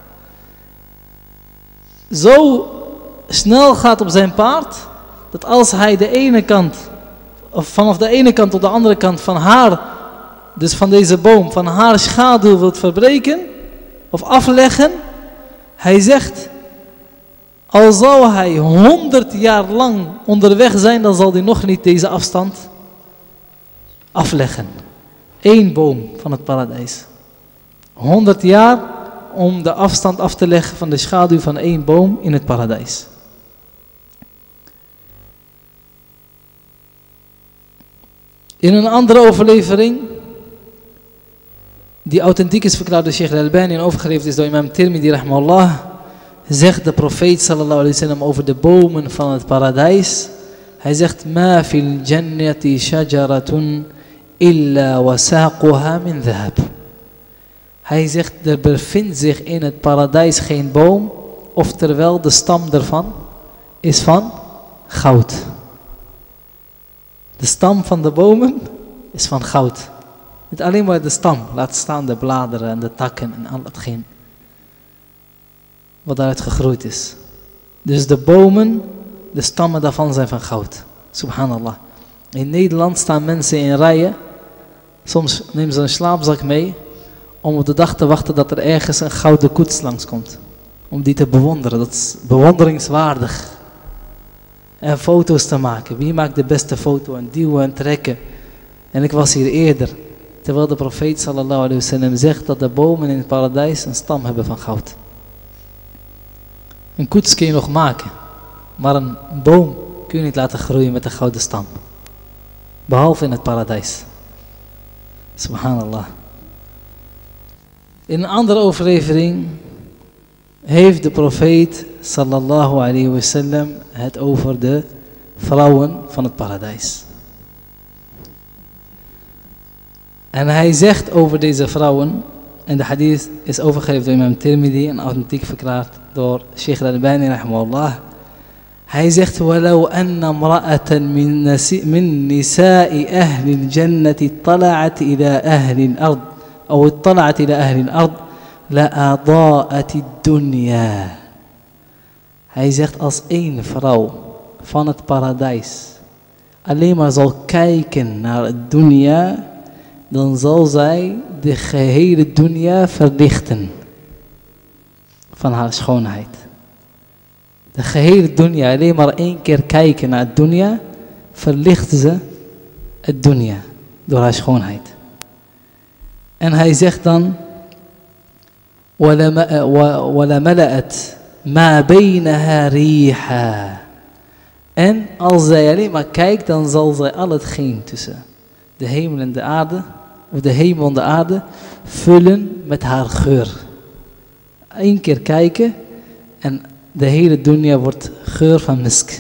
[SPEAKER 1] zo snel gaat op zijn paard, dat als hij de ene kant, of vanaf de ene kant tot de andere kant van haar, dus van deze boom, van haar schaduw wilt verbreken, of afleggen, hij zegt, al zou hij honderd jaar lang onderweg zijn, dan zal hij nog niet deze afstand afleggen. Eén boom van het paradijs. honderd jaar om de afstand af te leggen van de schaduw van één boom in het paradijs. In een andere overlevering, die authentiek is verklaard door Sheikh Al-Albani en overgeleverd is door imam Tirmidhi rahimahullah, zegt de profeet sallallahu alayhi wa sallam over de bomen van het paradijs. Hij zegt, ma fil jannati shajaratun illa wasaquha min dhahab. Hij zegt, er bevindt zich in het paradijs geen boom, oftewel de stam ervan is van goud. De stam van de bomen is van goud. Niet alleen maar de stam, laat staan de bladeren en de takken en al hetgeen wat daaruit gegroeid is. Dus de bomen, de stammen daarvan zijn van goud. Subhanallah. In Nederland staan mensen in rijen. Soms nemen ze een slaapzak mee om op de dag te wachten dat er ergens een gouden koets langskomt. Om die te bewonderen. Dat is bewonderingswaardig. En foto's te maken. Wie maakt de beste foto? En duwen en trekken. En ik was hier eerder. Terwijl de profeet sallallahu alayhi wa sallam zegt dat de bomen in het paradijs een stam hebben van goud. Een koets kun je nog maken. Maar een boom kun je niet laten groeien met een gouden stam. Behalve in het paradijs. Subhanallah. In een andere overlevering heeft de profeet sallallahu alayhi wa sallam het over de vrouwen van het paradijs. En hij zegt over deze vrouwen, en de hadith is overgeleverd door imam Tirmidhi en authentiek verklaard door Sheikh Al-Albani rahimahullah. Hij zegt, وَلَوْ أَنَّ امْرَأَةً مِنْ نِسَاءِ أَهْلِ الْجَنَّةِ طَلَعَتْ إِلَى أَهْلِ الْأَرْضِ أو اطلعت إلى أهل الأرض لأضاءت الدنيا. Hij zegt, als één vrouw van het paradijs alleen maar zal kijken naar het dunya, dan zal zij de gehele dunya verlichten van haar schoonheid. De gehele dunya, alleen maar één keer kijken naar het dunya, verlicht ze het dunya door haar schoonheid. En hij zegt dan, وَلَمَلَأَتْ مَا بَيْنَهَا رِيحًا. En als zij alleen maar kijkt, dan zal zij al hetgeen tussen de hemel en de aarde, of de hemel en de aarde, vullen met haar geur. Eén keer kijken En de hele dunya wordt geur van misk.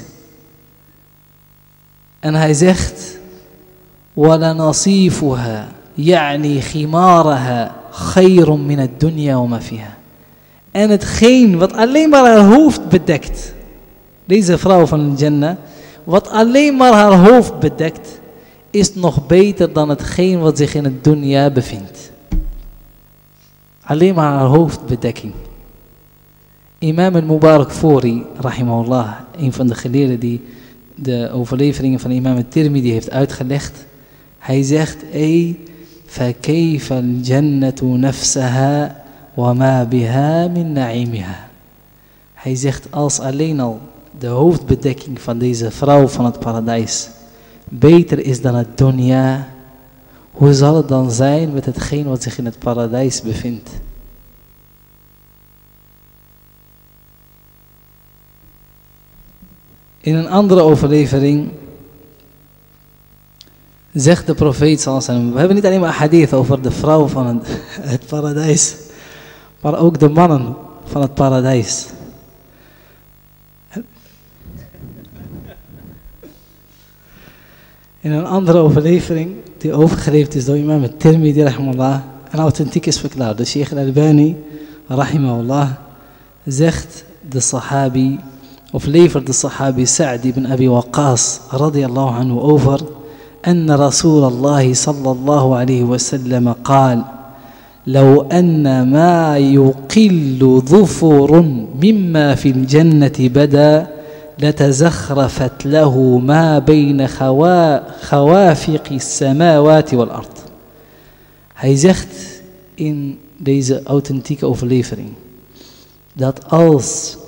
[SPEAKER 1] En hij zegt, وَلَنَصِيفُهَا يعني خِمَارَهَا خَيْرٌ مِنَ الدُّنْيَا وَمَا فِيهَا. En hetgeen wat alleen maar haar hoofd bedekt, deze vrouw van de Jannah, wat alleen maar haar hoofd bedekt, is nog beter dan hetgeen wat zich in het dunya bevindt. Alleen maar haar hoofdbedekking. Imam al-Mubarakfuri, rahimahullah, een van de geleerden die de overleveringen van imam al-Tirmidhi heeft uitgelegd. Hij zegt, ey, فَكَيْفَ الْجَنَّةُ نَفْسَهَا وَمَا بِهَا مِنْ نَعِيمِهَا. Hij zegt, als alleen al de hoofdbedekking van deze vrouw van het paradijs beter is dan het dunya, hoe zal het dan zijn met hetgeen wat zich in het paradijs bevindt? In een andere overlevering zegt de profeet sallallahu alaihi wasallam, we hebben niet alleen maar hadith over de vrouw van het, het paradijs, maar ook de mannen van het paradijs. In een andere overlevering, die overgeleverd is door imam al-Tirmidhi, rahimahullah, en authentiek is verklaard. De Sheikh al-Albani, rahimahullah, zegt de sahabi, of levert de sahabi Sa'd ibn Abi Waqqas, radiyallahu anhu, over, أن رسول الله صلى الله عليه وسلم قال لو أن ما يقل ظفر مما في الجنة بدا لتزخرفت له ما بين خوافق السماوات والأرض. Hij zegt in deze authentieke overlevering dat als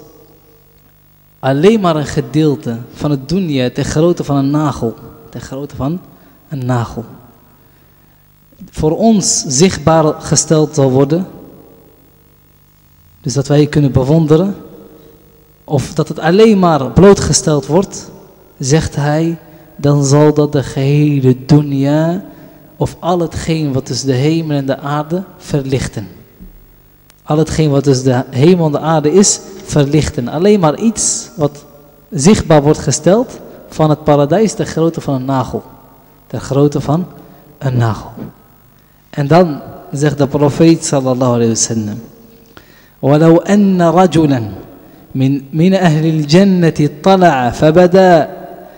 [SPEAKER 1] alleen maar een gedeelte van het dunya ter grootte van een nagel, ter grootte van een nagel, voor ons zichtbaar gesteld zal worden, dus dat wij kunnen bewonderen, of dat het alleen maar blootgesteld wordt, zegt hij, dan zal dat de gehele dunya, of al hetgeen wat tussen de hemel en de aarde, verlichten. Al hetgeen wat tussen de hemel en de aarde is, verlichten. Alleen maar iets wat zichtbaar wordt gesteld van het paradijs ter grootte van een nagel. Ter grootte van een nagel. En dan zegt de profeet sallallahu alayhi wa sallam, وَلَوْ أَنَّ رَجُلًا من من أهل الجنة طلع فبدا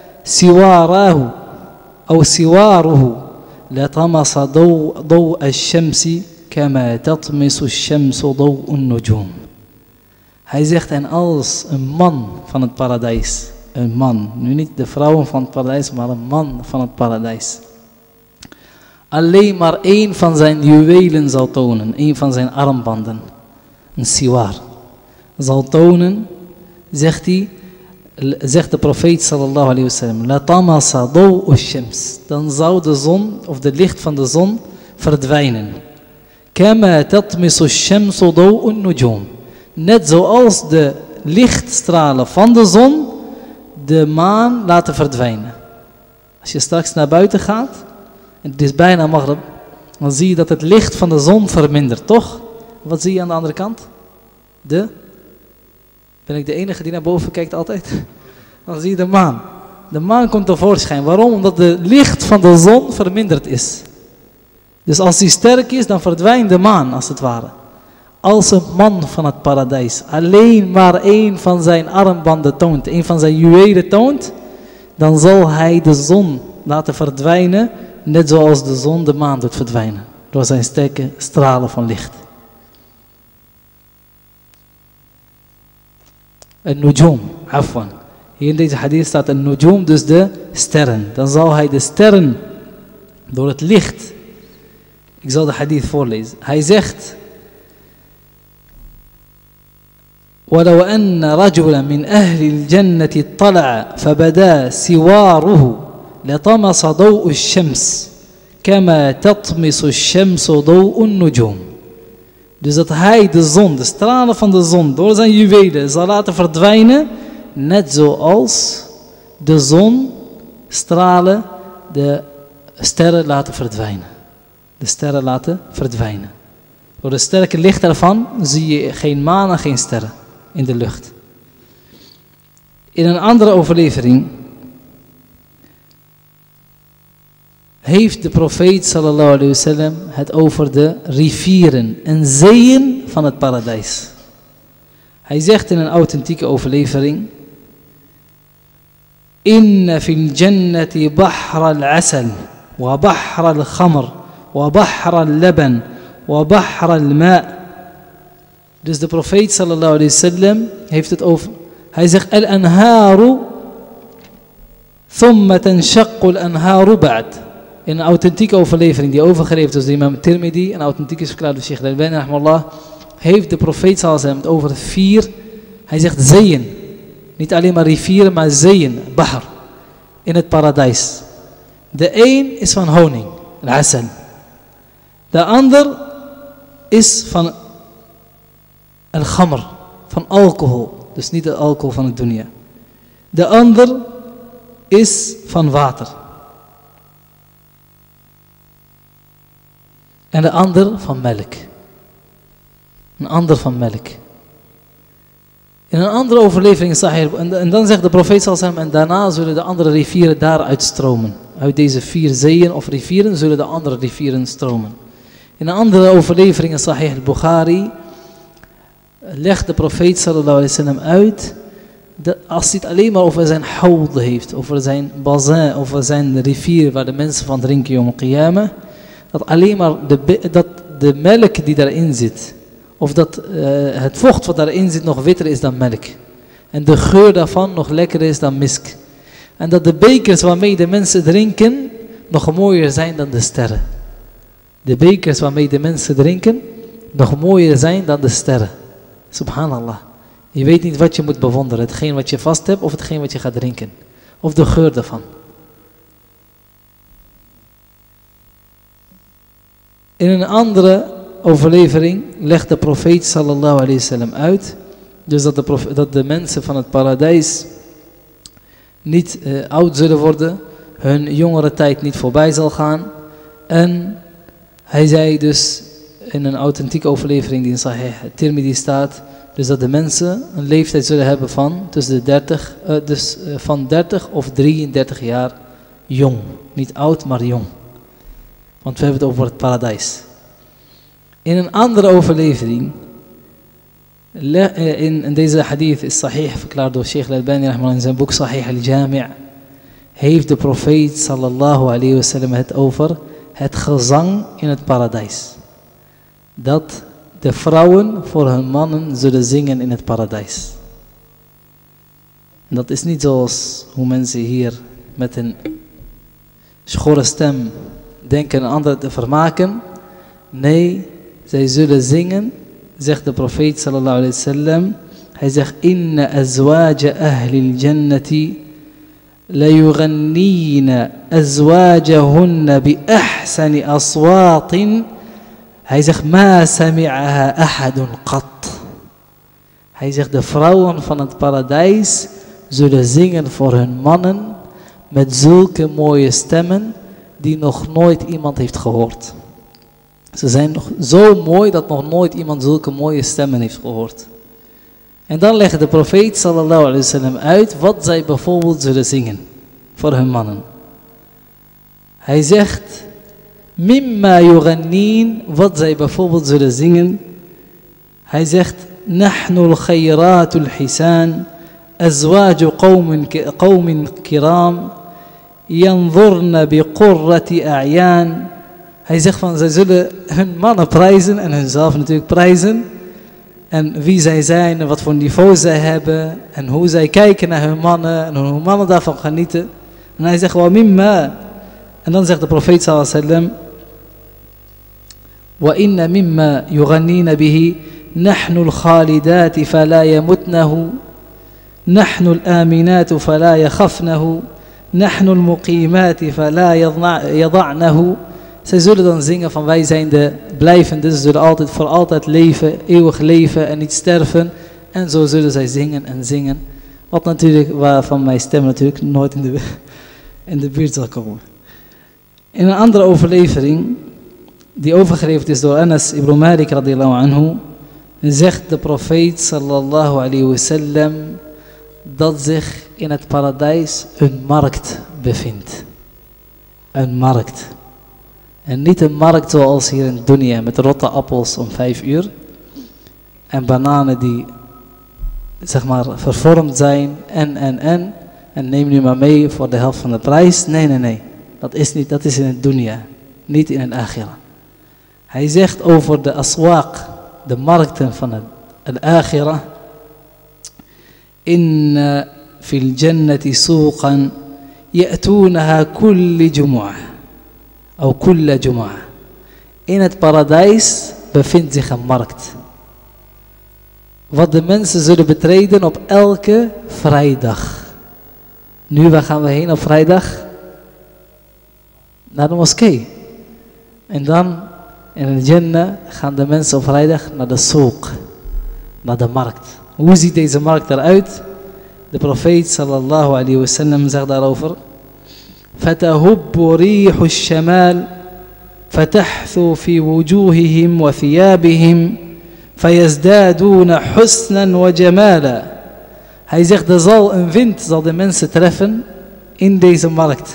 [SPEAKER 1] سواره أو سواره لطمس ضوء ضوء الشمس كما تطمس الشمس ضوء النجوم. Hij zegt, en als een man van het paradijs, een man, nu niet de vrouwen van het paradijs, maar een man van het paradijs, alleen maar één van zijn juwelen zal tonen, één van zijn armbanden, een siwaar, zal tonen, zegt hij, zegt de profeet sallallahu alayhi wa sallam, la tamasa daw'u shams, dan zou de zon, of de licht van de zon, verdwijnen. Kama tatmisu shamsu daw'u nujum, net zoals de lichtstralen van de zon de maan laten verdwijnen. Als je straks naar buiten gaat, en het is bijna maghrib, dan zie je dat het licht van de zon vermindert, toch? Wat zie je aan de andere kant? De, ben ik de enige die naar boven kijkt altijd? Dan zie je de maan. De maan komt tevoorschijn. Waarom? Omdat de licht van de zon verminderd is. Dus als die sterk is, dan verdwijnt de maan als het ware. Als een man van het paradijs alleen maar één van zijn armbanden toont, één van zijn juwelen toont, dan zal hij de zon laten verdwijnen, net zoals de zon de maan doet verdwijnen, door zijn sterke stralen van licht. Een nujum, afwan. Hier in deze hadith staat een nujum, dus de sterren. Dan zal hij de sterren door het licht. Ik zal de hadith voorlezen. Hij zegt, وَلَوْ أَنَّ رَجُلًا مِنْ أَهْلِ الْجَنَّةِ اطَّلَعَ فَبَدَا سِوَارُهُ لَطَمَسَ ضَوْءُ الشَّمْسِ كَمَا تَطْمِسُ الشَّمْسُ ضَوْءُ النُّجُومِ. Dus dat hij de zon, de stralen van de zon, door zijn juwelen zal laten verdwijnen, net zoals de zon stralen de sterren laten verdwijnen. De sterren laten verdwijnen. Door het sterke licht ervan zie je geen maan en geen sterren. in de lucht. In een andere overlevering heeft de profeet sallallahu alayhi wa sallam het over de rivieren en zeeën van het paradijs. Hij zegt in een authentieke overlevering: Inna fil jannati bahra al-asal, wa bahra al-khamr, wa bahra al-laban, wa bahra al-ma'. Dus de profeet sallallahu alayhi wa sallam heeft het over, hij zegt al-anharu thumma tanshaqqu al-anharu ba'd. In een authentieke overlevering die overgeleverd is door imam Tirmidhi, en authentiek is verklaard door Sheikh Al-Albani rahimahullah, heeft de profeet sallallahu alayhi wa sallam het over vier, hij zegt zeeën. Niet alleen maar rivieren, maar zeeën, bahr, in het paradijs. De een is van honing, al-asal. De ander is van al-khamr, van alcohol. Dus niet de alcohol van het dunya. De ander is van water. En de ander van melk. Een ander van melk. In een andere overlevering Sahih, en, en dan zegt de profeet sallallahu alaihi wasallam, en daarna zullen de andere rivieren daaruit stromen. Uit deze vier zeeën of rivieren zullen de andere rivieren stromen. In een andere overlevering in Sahih al-Bukhari legt de profeet sallallahu alaihi wasallam uit, dat als hij het alleen maar over zijn hawd heeft, over zijn bazin, over zijn rivier waar de mensen van drinken om qiyamah, dat alleen maar de, dat de melk die daarin zit, of dat uh, het vocht wat daarin zit nog witter is dan melk. En de geur daarvan nog lekkerder is dan misk. En dat de bekers waarmee de mensen drinken nog mooier zijn dan de sterren. De bekers waarmee de mensen drinken nog mooier zijn dan de sterren. Subhanallah. Je weet niet wat je moet bewonderen. Hetgeen wat je vast hebt of hetgeen wat je gaat drinken. Of de geur daarvan. In een andere overlevering legt de profeet sallallahu alayhi wasallam uit, dus dat de, profe- dat de mensen van het paradijs niet uh, oud zullen worden, hun jongere tijd niet voorbij zal gaan. En hij zei dus in een authentieke overlevering die in Sahih Tirmidhi staat, dus dat de mensen een leeftijd zullen hebben van tussen de dertig, uh, dus uh, van dertig of drieëndertig jaar jong. Niet oud, maar jong. Want we hebben het over het paradijs. In een andere overlevering, in, in deze hadith is sahih verklaard door Sheikh Al-Albani rahimahullah in zijn boek Sahih Al-Jami', heeft de profeet sallallahu alayhi wa sallam het over het gezang in het paradijs. Dat de vrouwen voor hun mannen zullen zingen in het paradijs. En dat is niet zoals hoe mensen hier met een schorre stem denken anderen te vermaken. Nee, zij zullen zingen, zegt de profeet sallallahu alayhi wa sallam. Hij zegt, inna azwaja ahli al-jannati la yughannina azwajahunna bi ahsani aswatin. Hij zegt, ma sami'aha ahadun qat. Hij zegt, de vrouwen van het paradijs zullen zingen voor hun mannen met zulke mooie stemmen die nog nooit iemand heeft gehoord. Ze zijn nog zo mooi dat nog nooit iemand zulke mooie stemmen heeft gehoord. En dan legt de profeet sallallahu alayhi wa sallam uit wat zij bijvoorbeeld zullen zingen voor hun mannen. Hij zegt, mimma yughannin, wat zij bijvoorbeeld zullen zingen. Hij zegt, nahnu al-khayratul hisan, azwaju qawmin kiram, yanzurna bi qurrati a'yan. Hij zegt van, zij zullen hun mannen prijzen en hunzelf natuurlijk prijzen. En wie zij zijn en wat voor niveau zij hebben. En hoe zij kijken naar hun mannen en hoe mannen daarvan genieten. En hij zegt, wa mimma. En dan zegt de profeet sallallahu alayhi wa sallam, wa inna mimma yughannina bihi nahnu al-khalidati fala yamutnahu. Nahnu al-aminatu fala yakhafnahu. Nahnu al-muqimati fala yada'nahu. Zij zullen dan zingen van wij zijn de blijvenden, ze zullen altijd voor altijd leven, eeuwig leven en niet sterven. En zo zullen zij zingen en zingen. Wat natuurlijk, waarvan mijn stem natuurlijk nooit in de, in de buurt zal komen. In een andere overlevering, die overgeleverd is door Anas ibn Malik radiyallahu anhu, zegt de profeet sallallahu alayhi wa sallam dat zich in het paradijs een markt bevindt. Een markt. En niet een markt zoals hier in Dunia met rotte appels om vijf uur. En bananen die zeg maar vervormd zijn en en en. En neem nu maar mee voor de helft van de prijs. Nee, nee, nee. Dat is niet, dat is in het dunya. Niet in het akhira. Hij zegt over de aswaq, de markten van het, het akhira. Inna fil jannati suqan ya'tunaha kulli jumu'ah. Of kulla jumu'ah. In het paradijs bevindt zich een markt. Wat de mensen zullen betreden op elke vrijdag. Nu, waar gaan we heen op vrijdag? Naar de moskee. En dan in de Jannah gaan de mensen op vrijdag naar de souk. Naar de markt. Hoe ziet deze markt eruit? De profeet sallallahu alayhi wa sallam zegt daarover. فَتَهُبُّ رِيحُ الشَّمَالِ فَتَحْثُ فِي وُجُوهِهِمْ وَثِيَابِهِمْ فَيَزْدَادُونَ حُسْنًا وَجَمَالًا. Hij zegt, er zal een wind zal de mensen treffen in deze markt.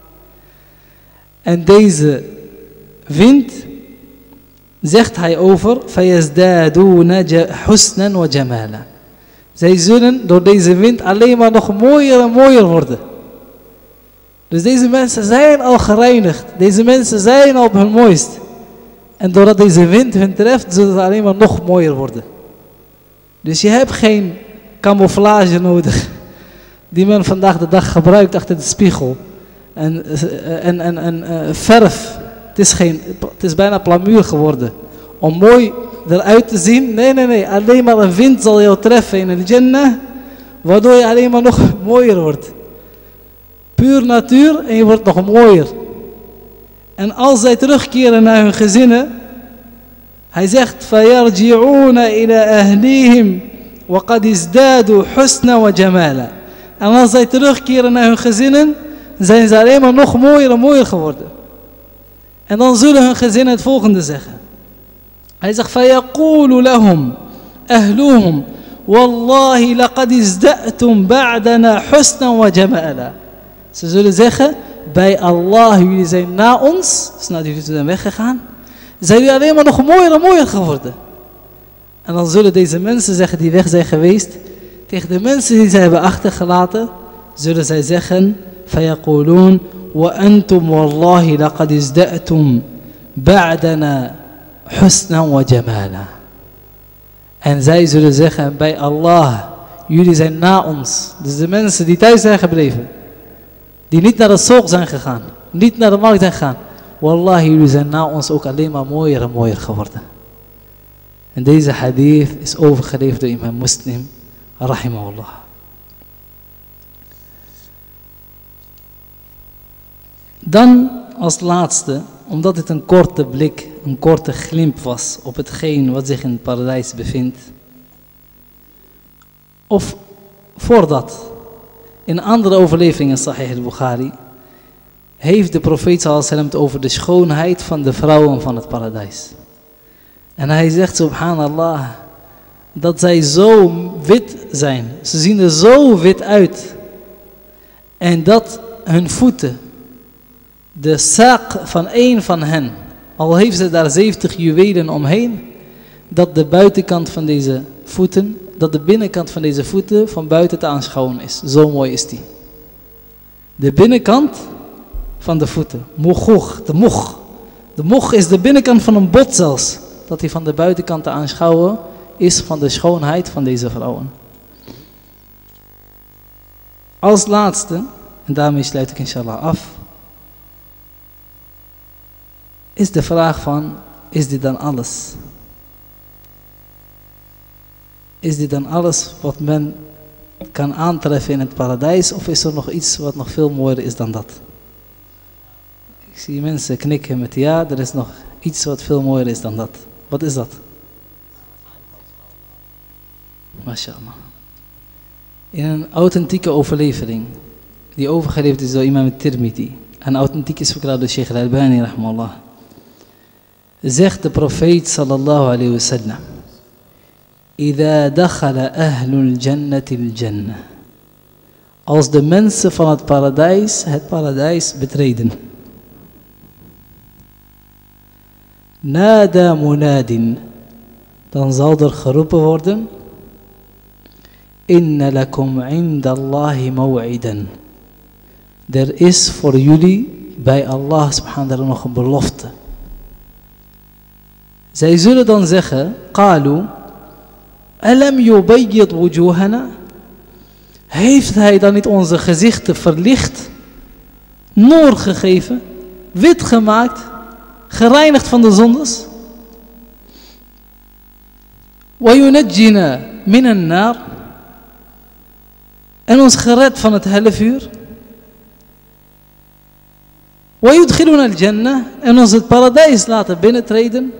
[SPEAKER 1] En deze wind, zegt hij over, فَيَزْدَادُونَ حُسْنًا وَجَمَالًا. Zij zullen door deze wind alleen maar nog mooier en mooier worden. Dus deze mensen zijn al gereinigd. Deze mensen zijn al op hun mooist. En doordat deze wind hun treft, zullen ze alleen maar nog mooier worden. Dus je hebt geen camouflage nodig. Die men vandaag de dag gebruikt achter de spiegel. En, en, en, en uh, verf. Het is, geen, het is bijna plamuur geworden. Om mooi eruit te zien. Nee, nee, nee. Alleen maar een wind zal jou treffen in de Jannah. Waardoor je alleen maar nog mooier wordt. Puur natuur en je wordt nog mooier. En als zij terugkeren naar hun gezinnen. Hij zegt. فَيَرْجِعُونَ إِلَىٰ أَهْلِيهِمْ وَقَدْ ازْدَادُوا حُسْنًا وَجَمَالًا. En als zij terugkeren naar hun gezinnen. Zijn ze alleen maar nog mooier en mooier geworden. En dan zullen hun gezinnen het volgende zeggen. Hij zegt. فَيَقُولُ لَهُمْ أَهْلُهُمْ وَاللَّهِ لَقَدْ ازْدَأْتُمْ بَعْدَنَا حُسْنًا وَجَمَالًا. Ze zullen zeggen, bij Allah, jullie zijn na ons, dus nadat jullie zijn weggegaan, zijn jullie alleen maar nog mooier en mooier geworden. En dan zullen deze mensen zeggen die weg zijn geweest, tegen de mensen die zij hebben achtergelaten, zullen zij zeggen, فَيَقُولُونَ وَأَنْتُمْ وَاللَّهِ لَقَدْ ازْدَأْتُمْ بَعْدَنَا حُسْنًا وَجَمَالًا. En zij zullen zeggen, bij Allah, jullie zijn na ons. Dus de mensen die thuis zijn gebleven. Die niet naar de souk zijn gegaan. Niet naar de markt zijn gegaan. Wallahi, jullie zijn na ons ook alleen maar mooier en mooier geworden. En deze hadith is overgeleverd door imam Muslim. Rahimahullah. Dan als laatste, omdat dit een korte blik, een korte glimp was op hetgeen wat zich in het paradijs bevindt. Of voordat. In andere overleveringen, Sahih al-Bukhari, heeft de profeet sallallahu alaihi wasallam het over de schoonheid van de vrouwen van het paradijs. En hij zegt, subhanallah, dat zij zo wit zijn. Ze zien er zo wit uit. En dat hun voeten, de saak van één van hen, al heeft ze daar zeventig juwelen omheen, dat de buitenkant van deze voeten, dat de binnenkant van deze voeten van buiten te aanschouwen is. Zo mooi is die. De binnenkant van de voeten. Mogoeg, de moch. De moch is de binnenkant van een bot zelfs. Dat die van de buitenkant te aanschouwen is van de schoonheid van deze vrouwen. Als laatste, en daarmee sluit ik inshallah af, is de vraag van, is dit dan alles? Is dit dan alles wat men kan aantreffen in het paradijs? Of is er nog iets wat nog veel mooier is dan dat? Ik zie mensen knikken met ja, er is nog iets wat veel mooier is dan dat. Wat is dat? MashaAllah. In een authentieke overlevering, die overgeleverd is door imam Tirmidhi, en authentiek is verklaard door Sheikh al-Albani, rahimahullah, zegt de profeet sallallahu alayhi wa sallam, إذا دخل أهل الجنة الجنة. Als de mensen van het paradijs het paradijs betreden. Nada munadin. Dan zal er geroepen worden. Inna lakum inda Allahi maw'idan. Er is voor jullie bij Allah subhanahu wa ta'ala nog een belofte. Zij zullen dan zeggen, qalu, alam yubayyid wujuhana? Heeft hij dan niet onze gezichten verlicht, noor gegeven, wit gemaakt, gereinigd van de zondes? Wa yunajjina minan nar? En ons gered van het hellevuur? Wa yudkhiluna al-jannah? En ons het paradijs laten binnentreden?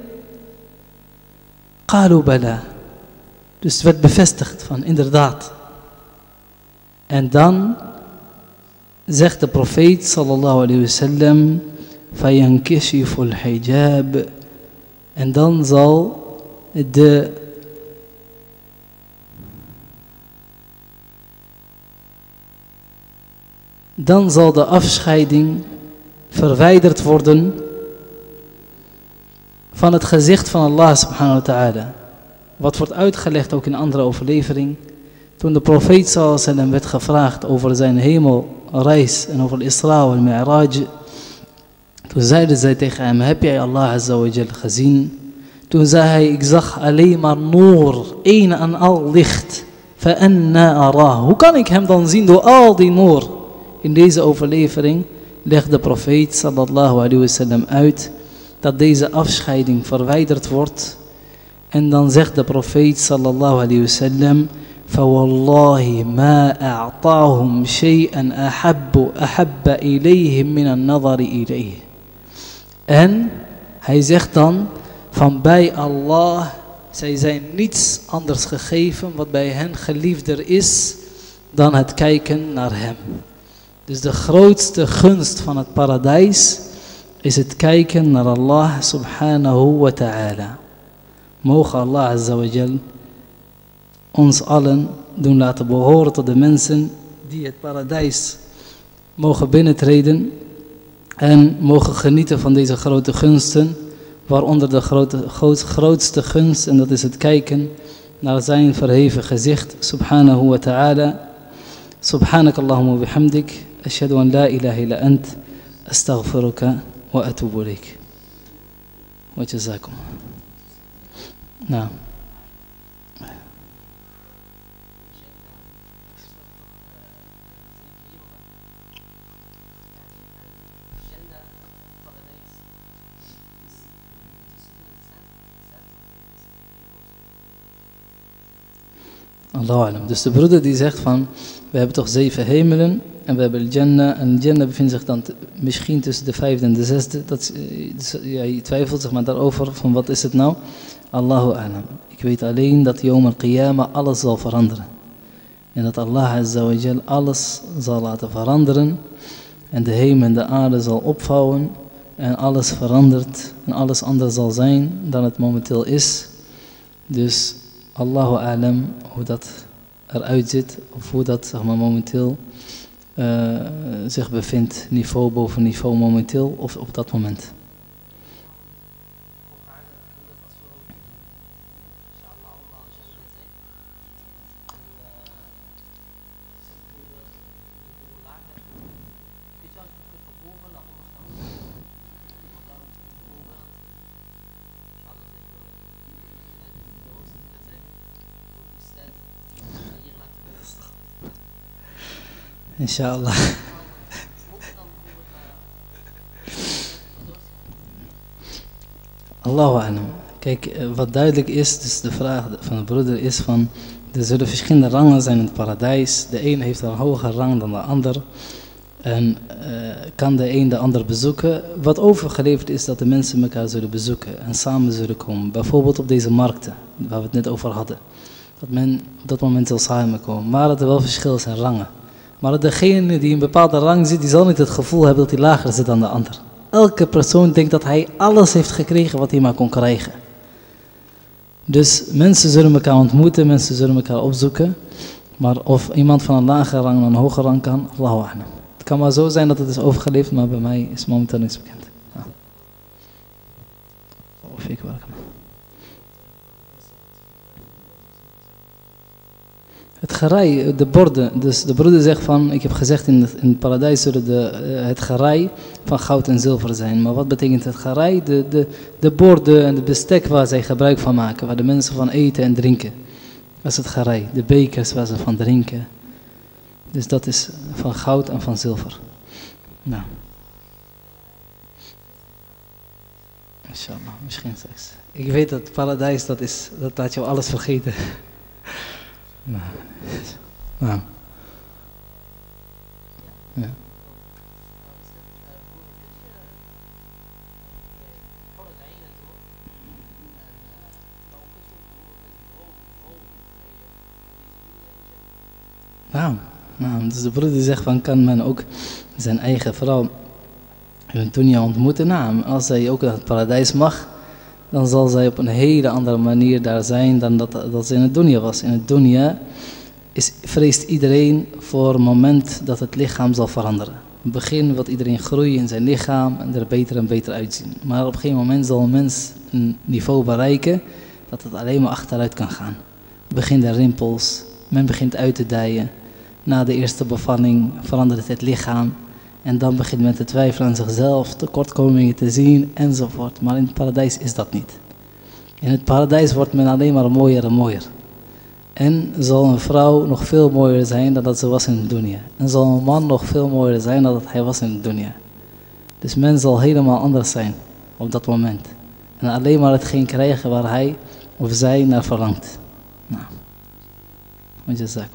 [SPEAKER 1] Qalu bala. Dus het werd bevestigd van inderdaad. En dan zegt de profeet sallallahu alayhi wa sallam, fayankishifu al-hijab. En dan zal de dan zal de afscheiding verwijderd worden van het gezicht van Allah subhanahu wa ta'ala. Wat wordt uitgelegd ook in andere overlevering. Toen de profeet sallallahu alaihi wasallam werd gevraagd over zijn hemelreis en over Isra wal Mi'raj. Toen zeiden zij tegen hem, heb jij Allah azza wa jal gezien? Toen zei hij, ik zag alleen maar noor, één en al licht. Fa'anna arah. Hoe kan ik hem dan zien door al die noor? In deze overlevering legt de profeet sallallahu alayhi wasallam uit dat deze afscheiding verwijderd wordt. En dan zegt de profeet sallallahu alayhi wasallam, فَوَاللَّهِ مَا أَعْطَاهُمْ شَيْئًا أَحَبَّ أَحَبَّ إِلَيْهِمْ مِنَ النَّظَرِ إِلَيْهِ. En hij zegt dan, van bij Allah, zij zijn niets anders gegeven wat bij hen geliefder is dan het kijken naar hem. Dus de grootste gunst van het paradijs is het kijken naar Allah subhanahu wa ta'ala. Mogen Allah azza wa jal ons allen doen laten behoren tot de mensen die het paradijs mogen binnentreden en mogen genieten van deze grote gunsten, waaronder de grote, groot, grootste gunst, en dat is het kijken naar zijn verheven gezicht subhanahu wa ta'ala. Subhanak Allahumma bihamdik, ashhadu an la ilaha illa ant, astaghfiruka wa atubu ilayk. Wa jazakum. Nou. Allahu alam. Dus de broeder die zegt van, we hebben toch zeven hemelen en we hebben al-Jannah. En al-Jannah bevindt zich dan t- misschien tussen de vijfde en de zesde. Dat, dus, ja, je twijfelt zeg maar daarover van wat is het nou? Allahu alam. Ik weet alleen dat Yawm al-Qiyamah alles zal veranderen. En dat Allah azza wa jal alles zal laten veranderen. En de hemel en de aarde zal opvouwen. En alles verandert. En alles anders zal zijn dan het momenteel is. Dus Allahu alam hoe dat eruit ziet. Of hoe dat zeg maar, momenteel uh, zich bevindt. Niveau boven niveau momenteel. Of op dat moment. Inshallah. Allahu alam. Kijk, wat duidelijk is, dus de vraag van de broeder is van, er zullen verschillende rangen zijn in het paradijs. De een heeft een hogere rang dan de ander. En uh, kan de een de ander bezoeken. Wat overgeleverd is dat de mensen elkaar zullen bezoeken en samen zullen komen. Bijvoorbeeld op deze markten, waar we het net over hadden. Dat men op dat moment zal samenkomen. Maar dat er wel verschil is in rangen. Maar degene die een bepaalde rang zit, die zal niet het gevoel hebben dat hij lager zit dan de ander. Elke persoon denkt dat hij alles heeft gekregen wat hij maar kon krijgen. Dus mensen zullen elkaar ontmoeten, mensen zullen elkaar opzoeken. Maar of iemand van een lage rang naar een hoge rang kan, Allahu a'lam. Het kan maar zo zijn dat het is overgeleverd, maar bij mij is momenteel niks bekend. Ja. Of ik welkom. Het gerei, de borden. Dus de broeder zegt van, ik heb gezegd in het, in het paradijs zullen de, uh, het gerei van goud en zilver zijn. Maar wat betekent het gerei? De, de, de borden en de bestek waar zij gebruik van maken, waar de mensen van eten en drinken. Dat is het gerei. De bekers waar ze van drinken. Dus dat is van goud en van zilver. Nou. Inshallah, misschien straks. Ik weet dat het paradijs, dat is, dat laat je alles vergeten. Nou. Nou. Ja. Nou, nou, dus de broeder zegt van, kan men ook zijn eigen vrouw in een dunya ontmoeten? Nou, als zij ook naar het paradijs mag, dan zal zij op een hele andere manier daar zijn dan dat, dat ze in het dunya was. In het dunya is, vreest iedereen voor een moment dat het lichaam zal veranderen. In het begin wil iedereen groeien in zijn lichaam en er beter en beter uitzien. Maar op een gegeven moment zal een mens een niveau bereiken dat het alleen maar achteruit kan gaan. Het begint de rimpels, men begint uit te dijen. Na de eerste bevalling verandert het lichaam. En dan begint men te twijfelen aan zichzelf, tekortkomingen te zien enzovoort. Maar in het paradijs is dat niet. In het paradijs wordt men alleen maar mooier en mooier. En zal een vrouw nog veel mooier zijn dan dat ze was in de dunya. En zal een man nog veel mooier zijn dan dat hij was in de dunya. Dus men zal helemaal anders zijn op dat moment. En alleen maar hetgeen krijgen waar hij of zij naar verlangt. Nou, wat je zegt.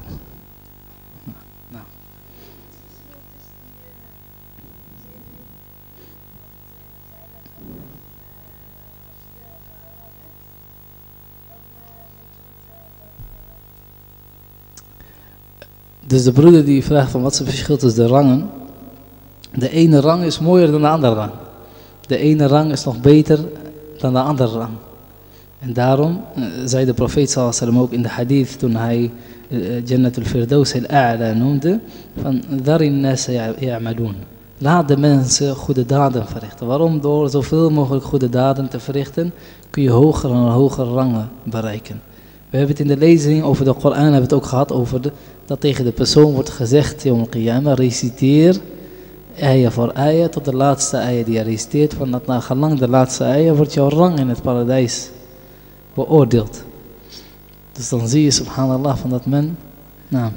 [SPEAKER 1] Dus de broeder die vraagt van wat is het verschil tussen de rangen. De ene rang is mooier dan de andere rang. De ene rang is nog beter dan de andere rang. En daarom uh, zei de profeet sallallahu alaihi wasallam ook in de hadith toen hij uh, Jannatul Firdaus al-A'la noemde. Van dharin nasa ya'malun. Laat de mensen goede daden verrichten. Waarom? Door zoveel mogelijk goede daden te verrichten kun je hogere en hogere rangen bereiken. We hebben het in de lezing over de Koran hebben het ook gehad over de, dat tegen de persoon wordt gezegd, Yawm al-Qiyamah, reciteer ayah voor ayah tot de laatste ayah die je reciteert, want dat na gelang de laatste ayah wordt jouw rang in het paradijs beoordeeld. Dus dan zie je subhanallah van dat men, nou,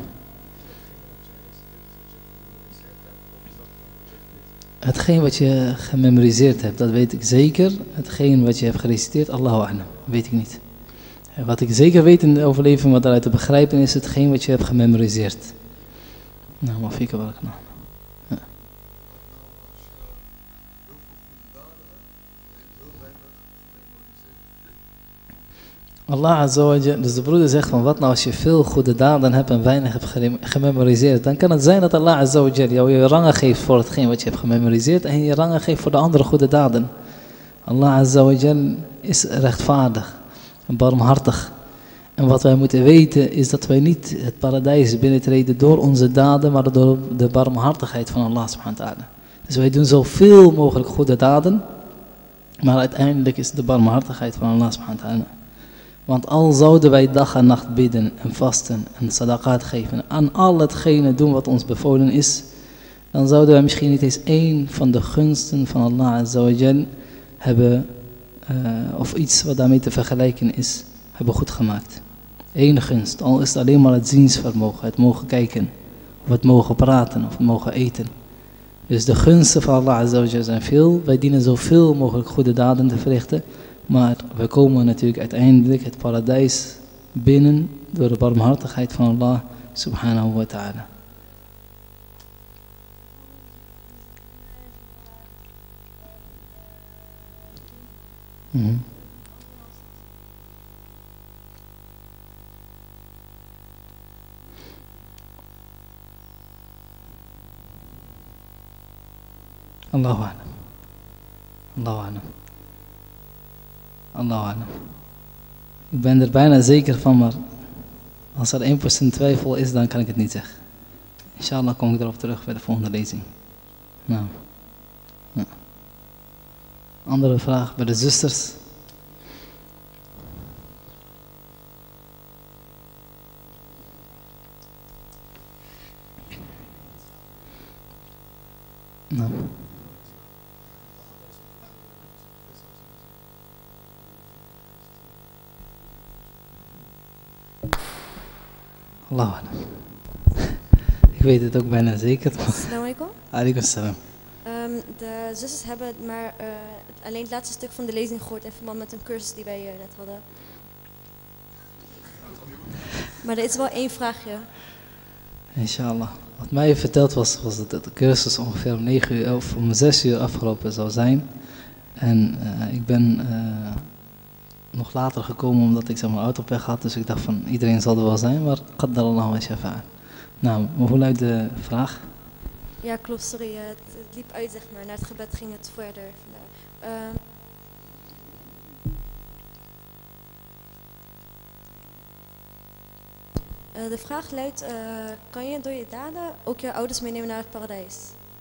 [SPEAKER 1] hetgeen wat je gememoriseerd hebt, dat weet ik zeker. Hetgeen wat je hebt gereciteerd, Allahu a'lam, weet ik niet. Wat ik zeker weet in de overleving, wat daaruit te begrijpen is hetgeen wat je hebt gememoriseerd. Nou, maar fieke welke nou. Ja. Allah Azza wa Jal, dus de broeder zegt van wat nou als je veel goede daden hebt en weinig hebt gememoriseerd. Dan kan het zijn dat Allah Azza wa Jal jou je rangen geeft voor hetgeen wat je hebt gememoriseerd en je rangen geeft voor de andere goede daden. Allah Azza wa Jal is rechtvaardig. En barmhartig. En wat wij moeten weten is dat wij niet het paradijs binnentreden door onze daden, maar door de barmhartigheid van Allah subhanahu wa ta'ala. Dus wij doen zoveel mogelijk goede daden, maar uiteindelijk is het de barmhartigheid van Allah subhanahu wa ta'ala. Want al zouden wij dag en nacht bidden en vasten en sadaqaat geven, aan al hetgene doen wat ons bevolen is, dan zouden wij misschien niet eens één van de gunsten van Allah azza wa jal hebben, uh, of iets wat daarmee te vergelijken is, hebben goed gemaakt. Eén gunst, al is het alleen maar het ziensvermogen, het mogen kijken, of het mogen praten, of het mogen eten. Dus de gunsten van Allah azza wa jal zijn veel, wij dienen zoveel mogelijk goede daden te verrichten, maar we komen natuurlijk uiteindelijk het paradijs binnen door de barmhartigheid van Allah subhanahu wa ta'ala. Mm-hmm. Allahu a'lam. Allahu a'lam. Allahu a'lam. Ik ben er bijna zeker van, maar als er één procent twijfel is, dan kan ik het niet zeggen. Inshallah kom ik erop terug bij de volgende lezing. Nou. Ja. Andere vraag bij de zusters. Nou. Allah. Ik weet het ook bijna zeker.
[SPEAKER 2] Assalamu alaikum.
[SPEAKER 1] Alaikum salam.
[SPEAKER 2] Um, de zusters hebben maar uh, alleen het laatste stuk van de lezing gehoord in verband met een cursus die wij uh, net hadden. Maar er is wel één vraagje.
[SPEAKER 1] Inshallah. Wat mij verteld was, was dat de cursus ongeveer om negen uur of om zes uur afgelopen zou zijn. En uh, ik ben uh, nog later gekomen omdat ik zeg maar auto op weg had. Dus ik dacht van iedereen zal er wel zijn, maar qaddar Allah wa shafa'a. Nou, hoe luidt de vraag?
[SPEAKER 2] Ja, klopt, sorry. Uh, het, het liep uit, zeg maar. Naar het gebed ging het verder. Vandaar. Uh, Uh, de vraag luidt, uh, kan je door je daden ook je ouders meenemen naar het paradijs?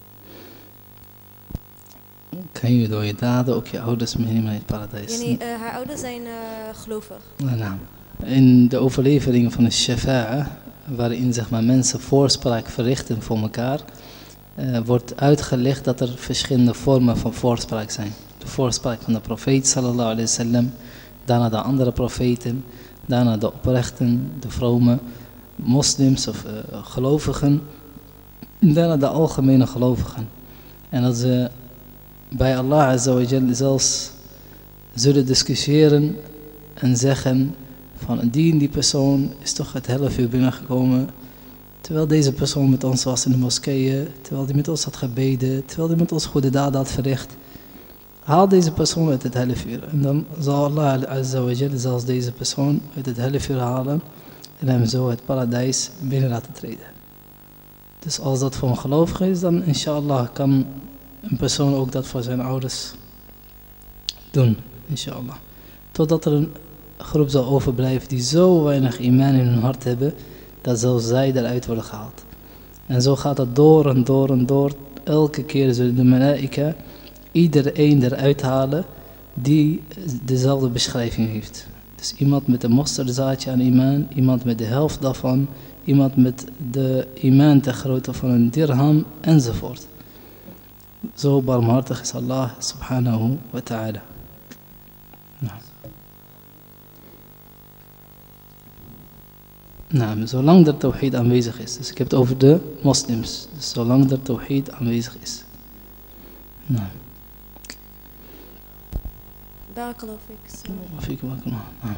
[SPEAKER 1] Kan je door je daden ook je ouders meenemen naar het paradijs?
[SPEAKER 2] Ja, nee, uh, haar ouders zijn uh, gelovig.
[SPEAKER 1] Nou, in de overleveringen van de shafa'a, waarin zeg maar, mensen voorspraak verrichten voor elkaar, uh, wordt uitgelegd dat er verschillende vormen van voorspraak zijn. De voorspraak van de profeet sallallahu alayhi wa sallam, daarna de andere profeten, daarna de oprechten, de vrome moslims of uh, gelovigen, daarna de algemene gelovigen. En dat ze bij Allah azza wa jal zelfs zullen discussiëren en zeggen van die en die persoon is toch het half uur binnengekomen, terwijl deze persoon met ons was in de moskeeën, terwijl die met ons had gebeden, terwijl die met ons goede daden had verricht. Haal deze persoon uit het half uur. En dan zal Allah azza wa jal zelfs deze persoon uit het half uur halen en hem zo het paradijs binnen laten treden. Dus als dat voor een gelovige is, dan inshallah kan een persoon ook dat voor zijn ouders doen, inshallah. Totdat er een groep zal overblijven die zo weinig iman in hun hart hebben, dat zelfs zij eruit worden gehaald. En zo gaat het door en door en door. Elke keer zullen de malaika iedereen eruit halen die dezelfde beschrijving heeft. Dus iemand met een mosterdzaadje aan iman, iemand met de helft daarvan, iemand met de iman ter grootte van een dirham enzovoort. Zo barmhartig is Allah subhanahu wa ta'ala. Nou. Nou, zolang er tawhid aanwezig is. Dus ik heb het over de moslims. Dus zolang er tawhid aanwezig is. Nou.
[SPEAKER 2] Barakallahu fik.
[SPEAKER 1] Fik barakallahu. Nou.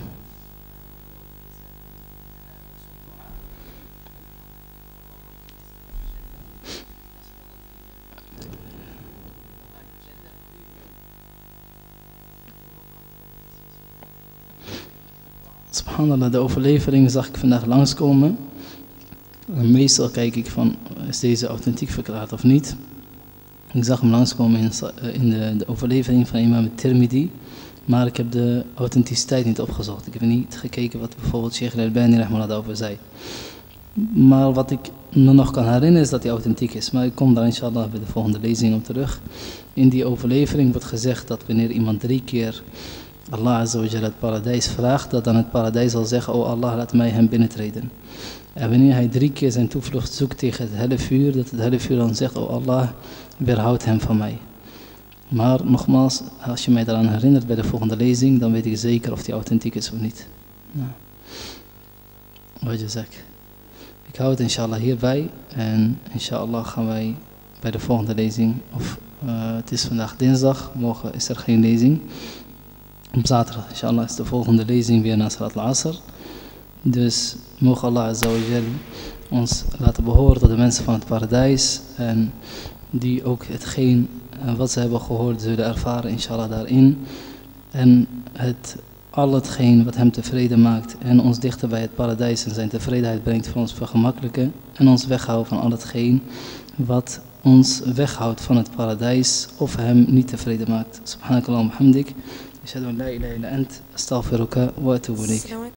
[SPEAKER 1] Subhanallah, de overlevering zag ik vandaag langskomen. En meestal kijk ik van, is deze authentiek verklaard of niet? Ik zag hem langskomen in, in de, de overlevering van imam Tirmidhi. Maar ik heb de authenticiteit niet opgezocht. Ik heb niet gekeken wat bijvoorbeeld Sheikh al-Albani rahimahullah daarover zei. Maar wat ik me nog kan herinneren is dat hij authentiek is. Maar ik kom daar inshallah bij de volgende lezing op terug. In die overlevering wordt gezegd dat wanneer iemand drie keer Allah azza wa jalla het paradijs vraagt, dat dan het paradijs zal zeggen, oh Allah, laat mij hem binnentreden. En wanneer hij drie keer zijn toevlucht zoekt tegen het half uur, dat het half uur dan zegt, oh Allah, weerhoud hem van mij. Maar nogmaals, als je mij daaraan herinnert bij de volgende lezing, dan weet ik zeker of die authentiek is of niet. Nou. Wat je zegt. Ik hou het inshallah hierbij en inshallah gaan wij bij de volgende lezing, of uh, het is vandaag dinsdag, morgen is er geen lezing. Op zaterdag, inshallah, is de volgende lezing weer na Salat al-Asr. Dus mogen Allah azza wa jal ons laten behoren tot de mensen van het paradijs. En die ook hetgeen wat ze hebben gehoord zullen ervaren, inshallah, daarin. En het, al hetgeen wat hem tevreden maakt en ons dichter bij het paradijs en zijn tevredenheid brengt voor ons vergemakkelijken. En ons weghouden van al hetgeen wat ons weghoudt van het paradijs of hem niet tevreden maakt. Subhanakallah wa hamdik. أشهد أن لا إله إلا أنت أستغفرك وأتوب إليك.
[SPEAKER 2] Assalamu alaikum.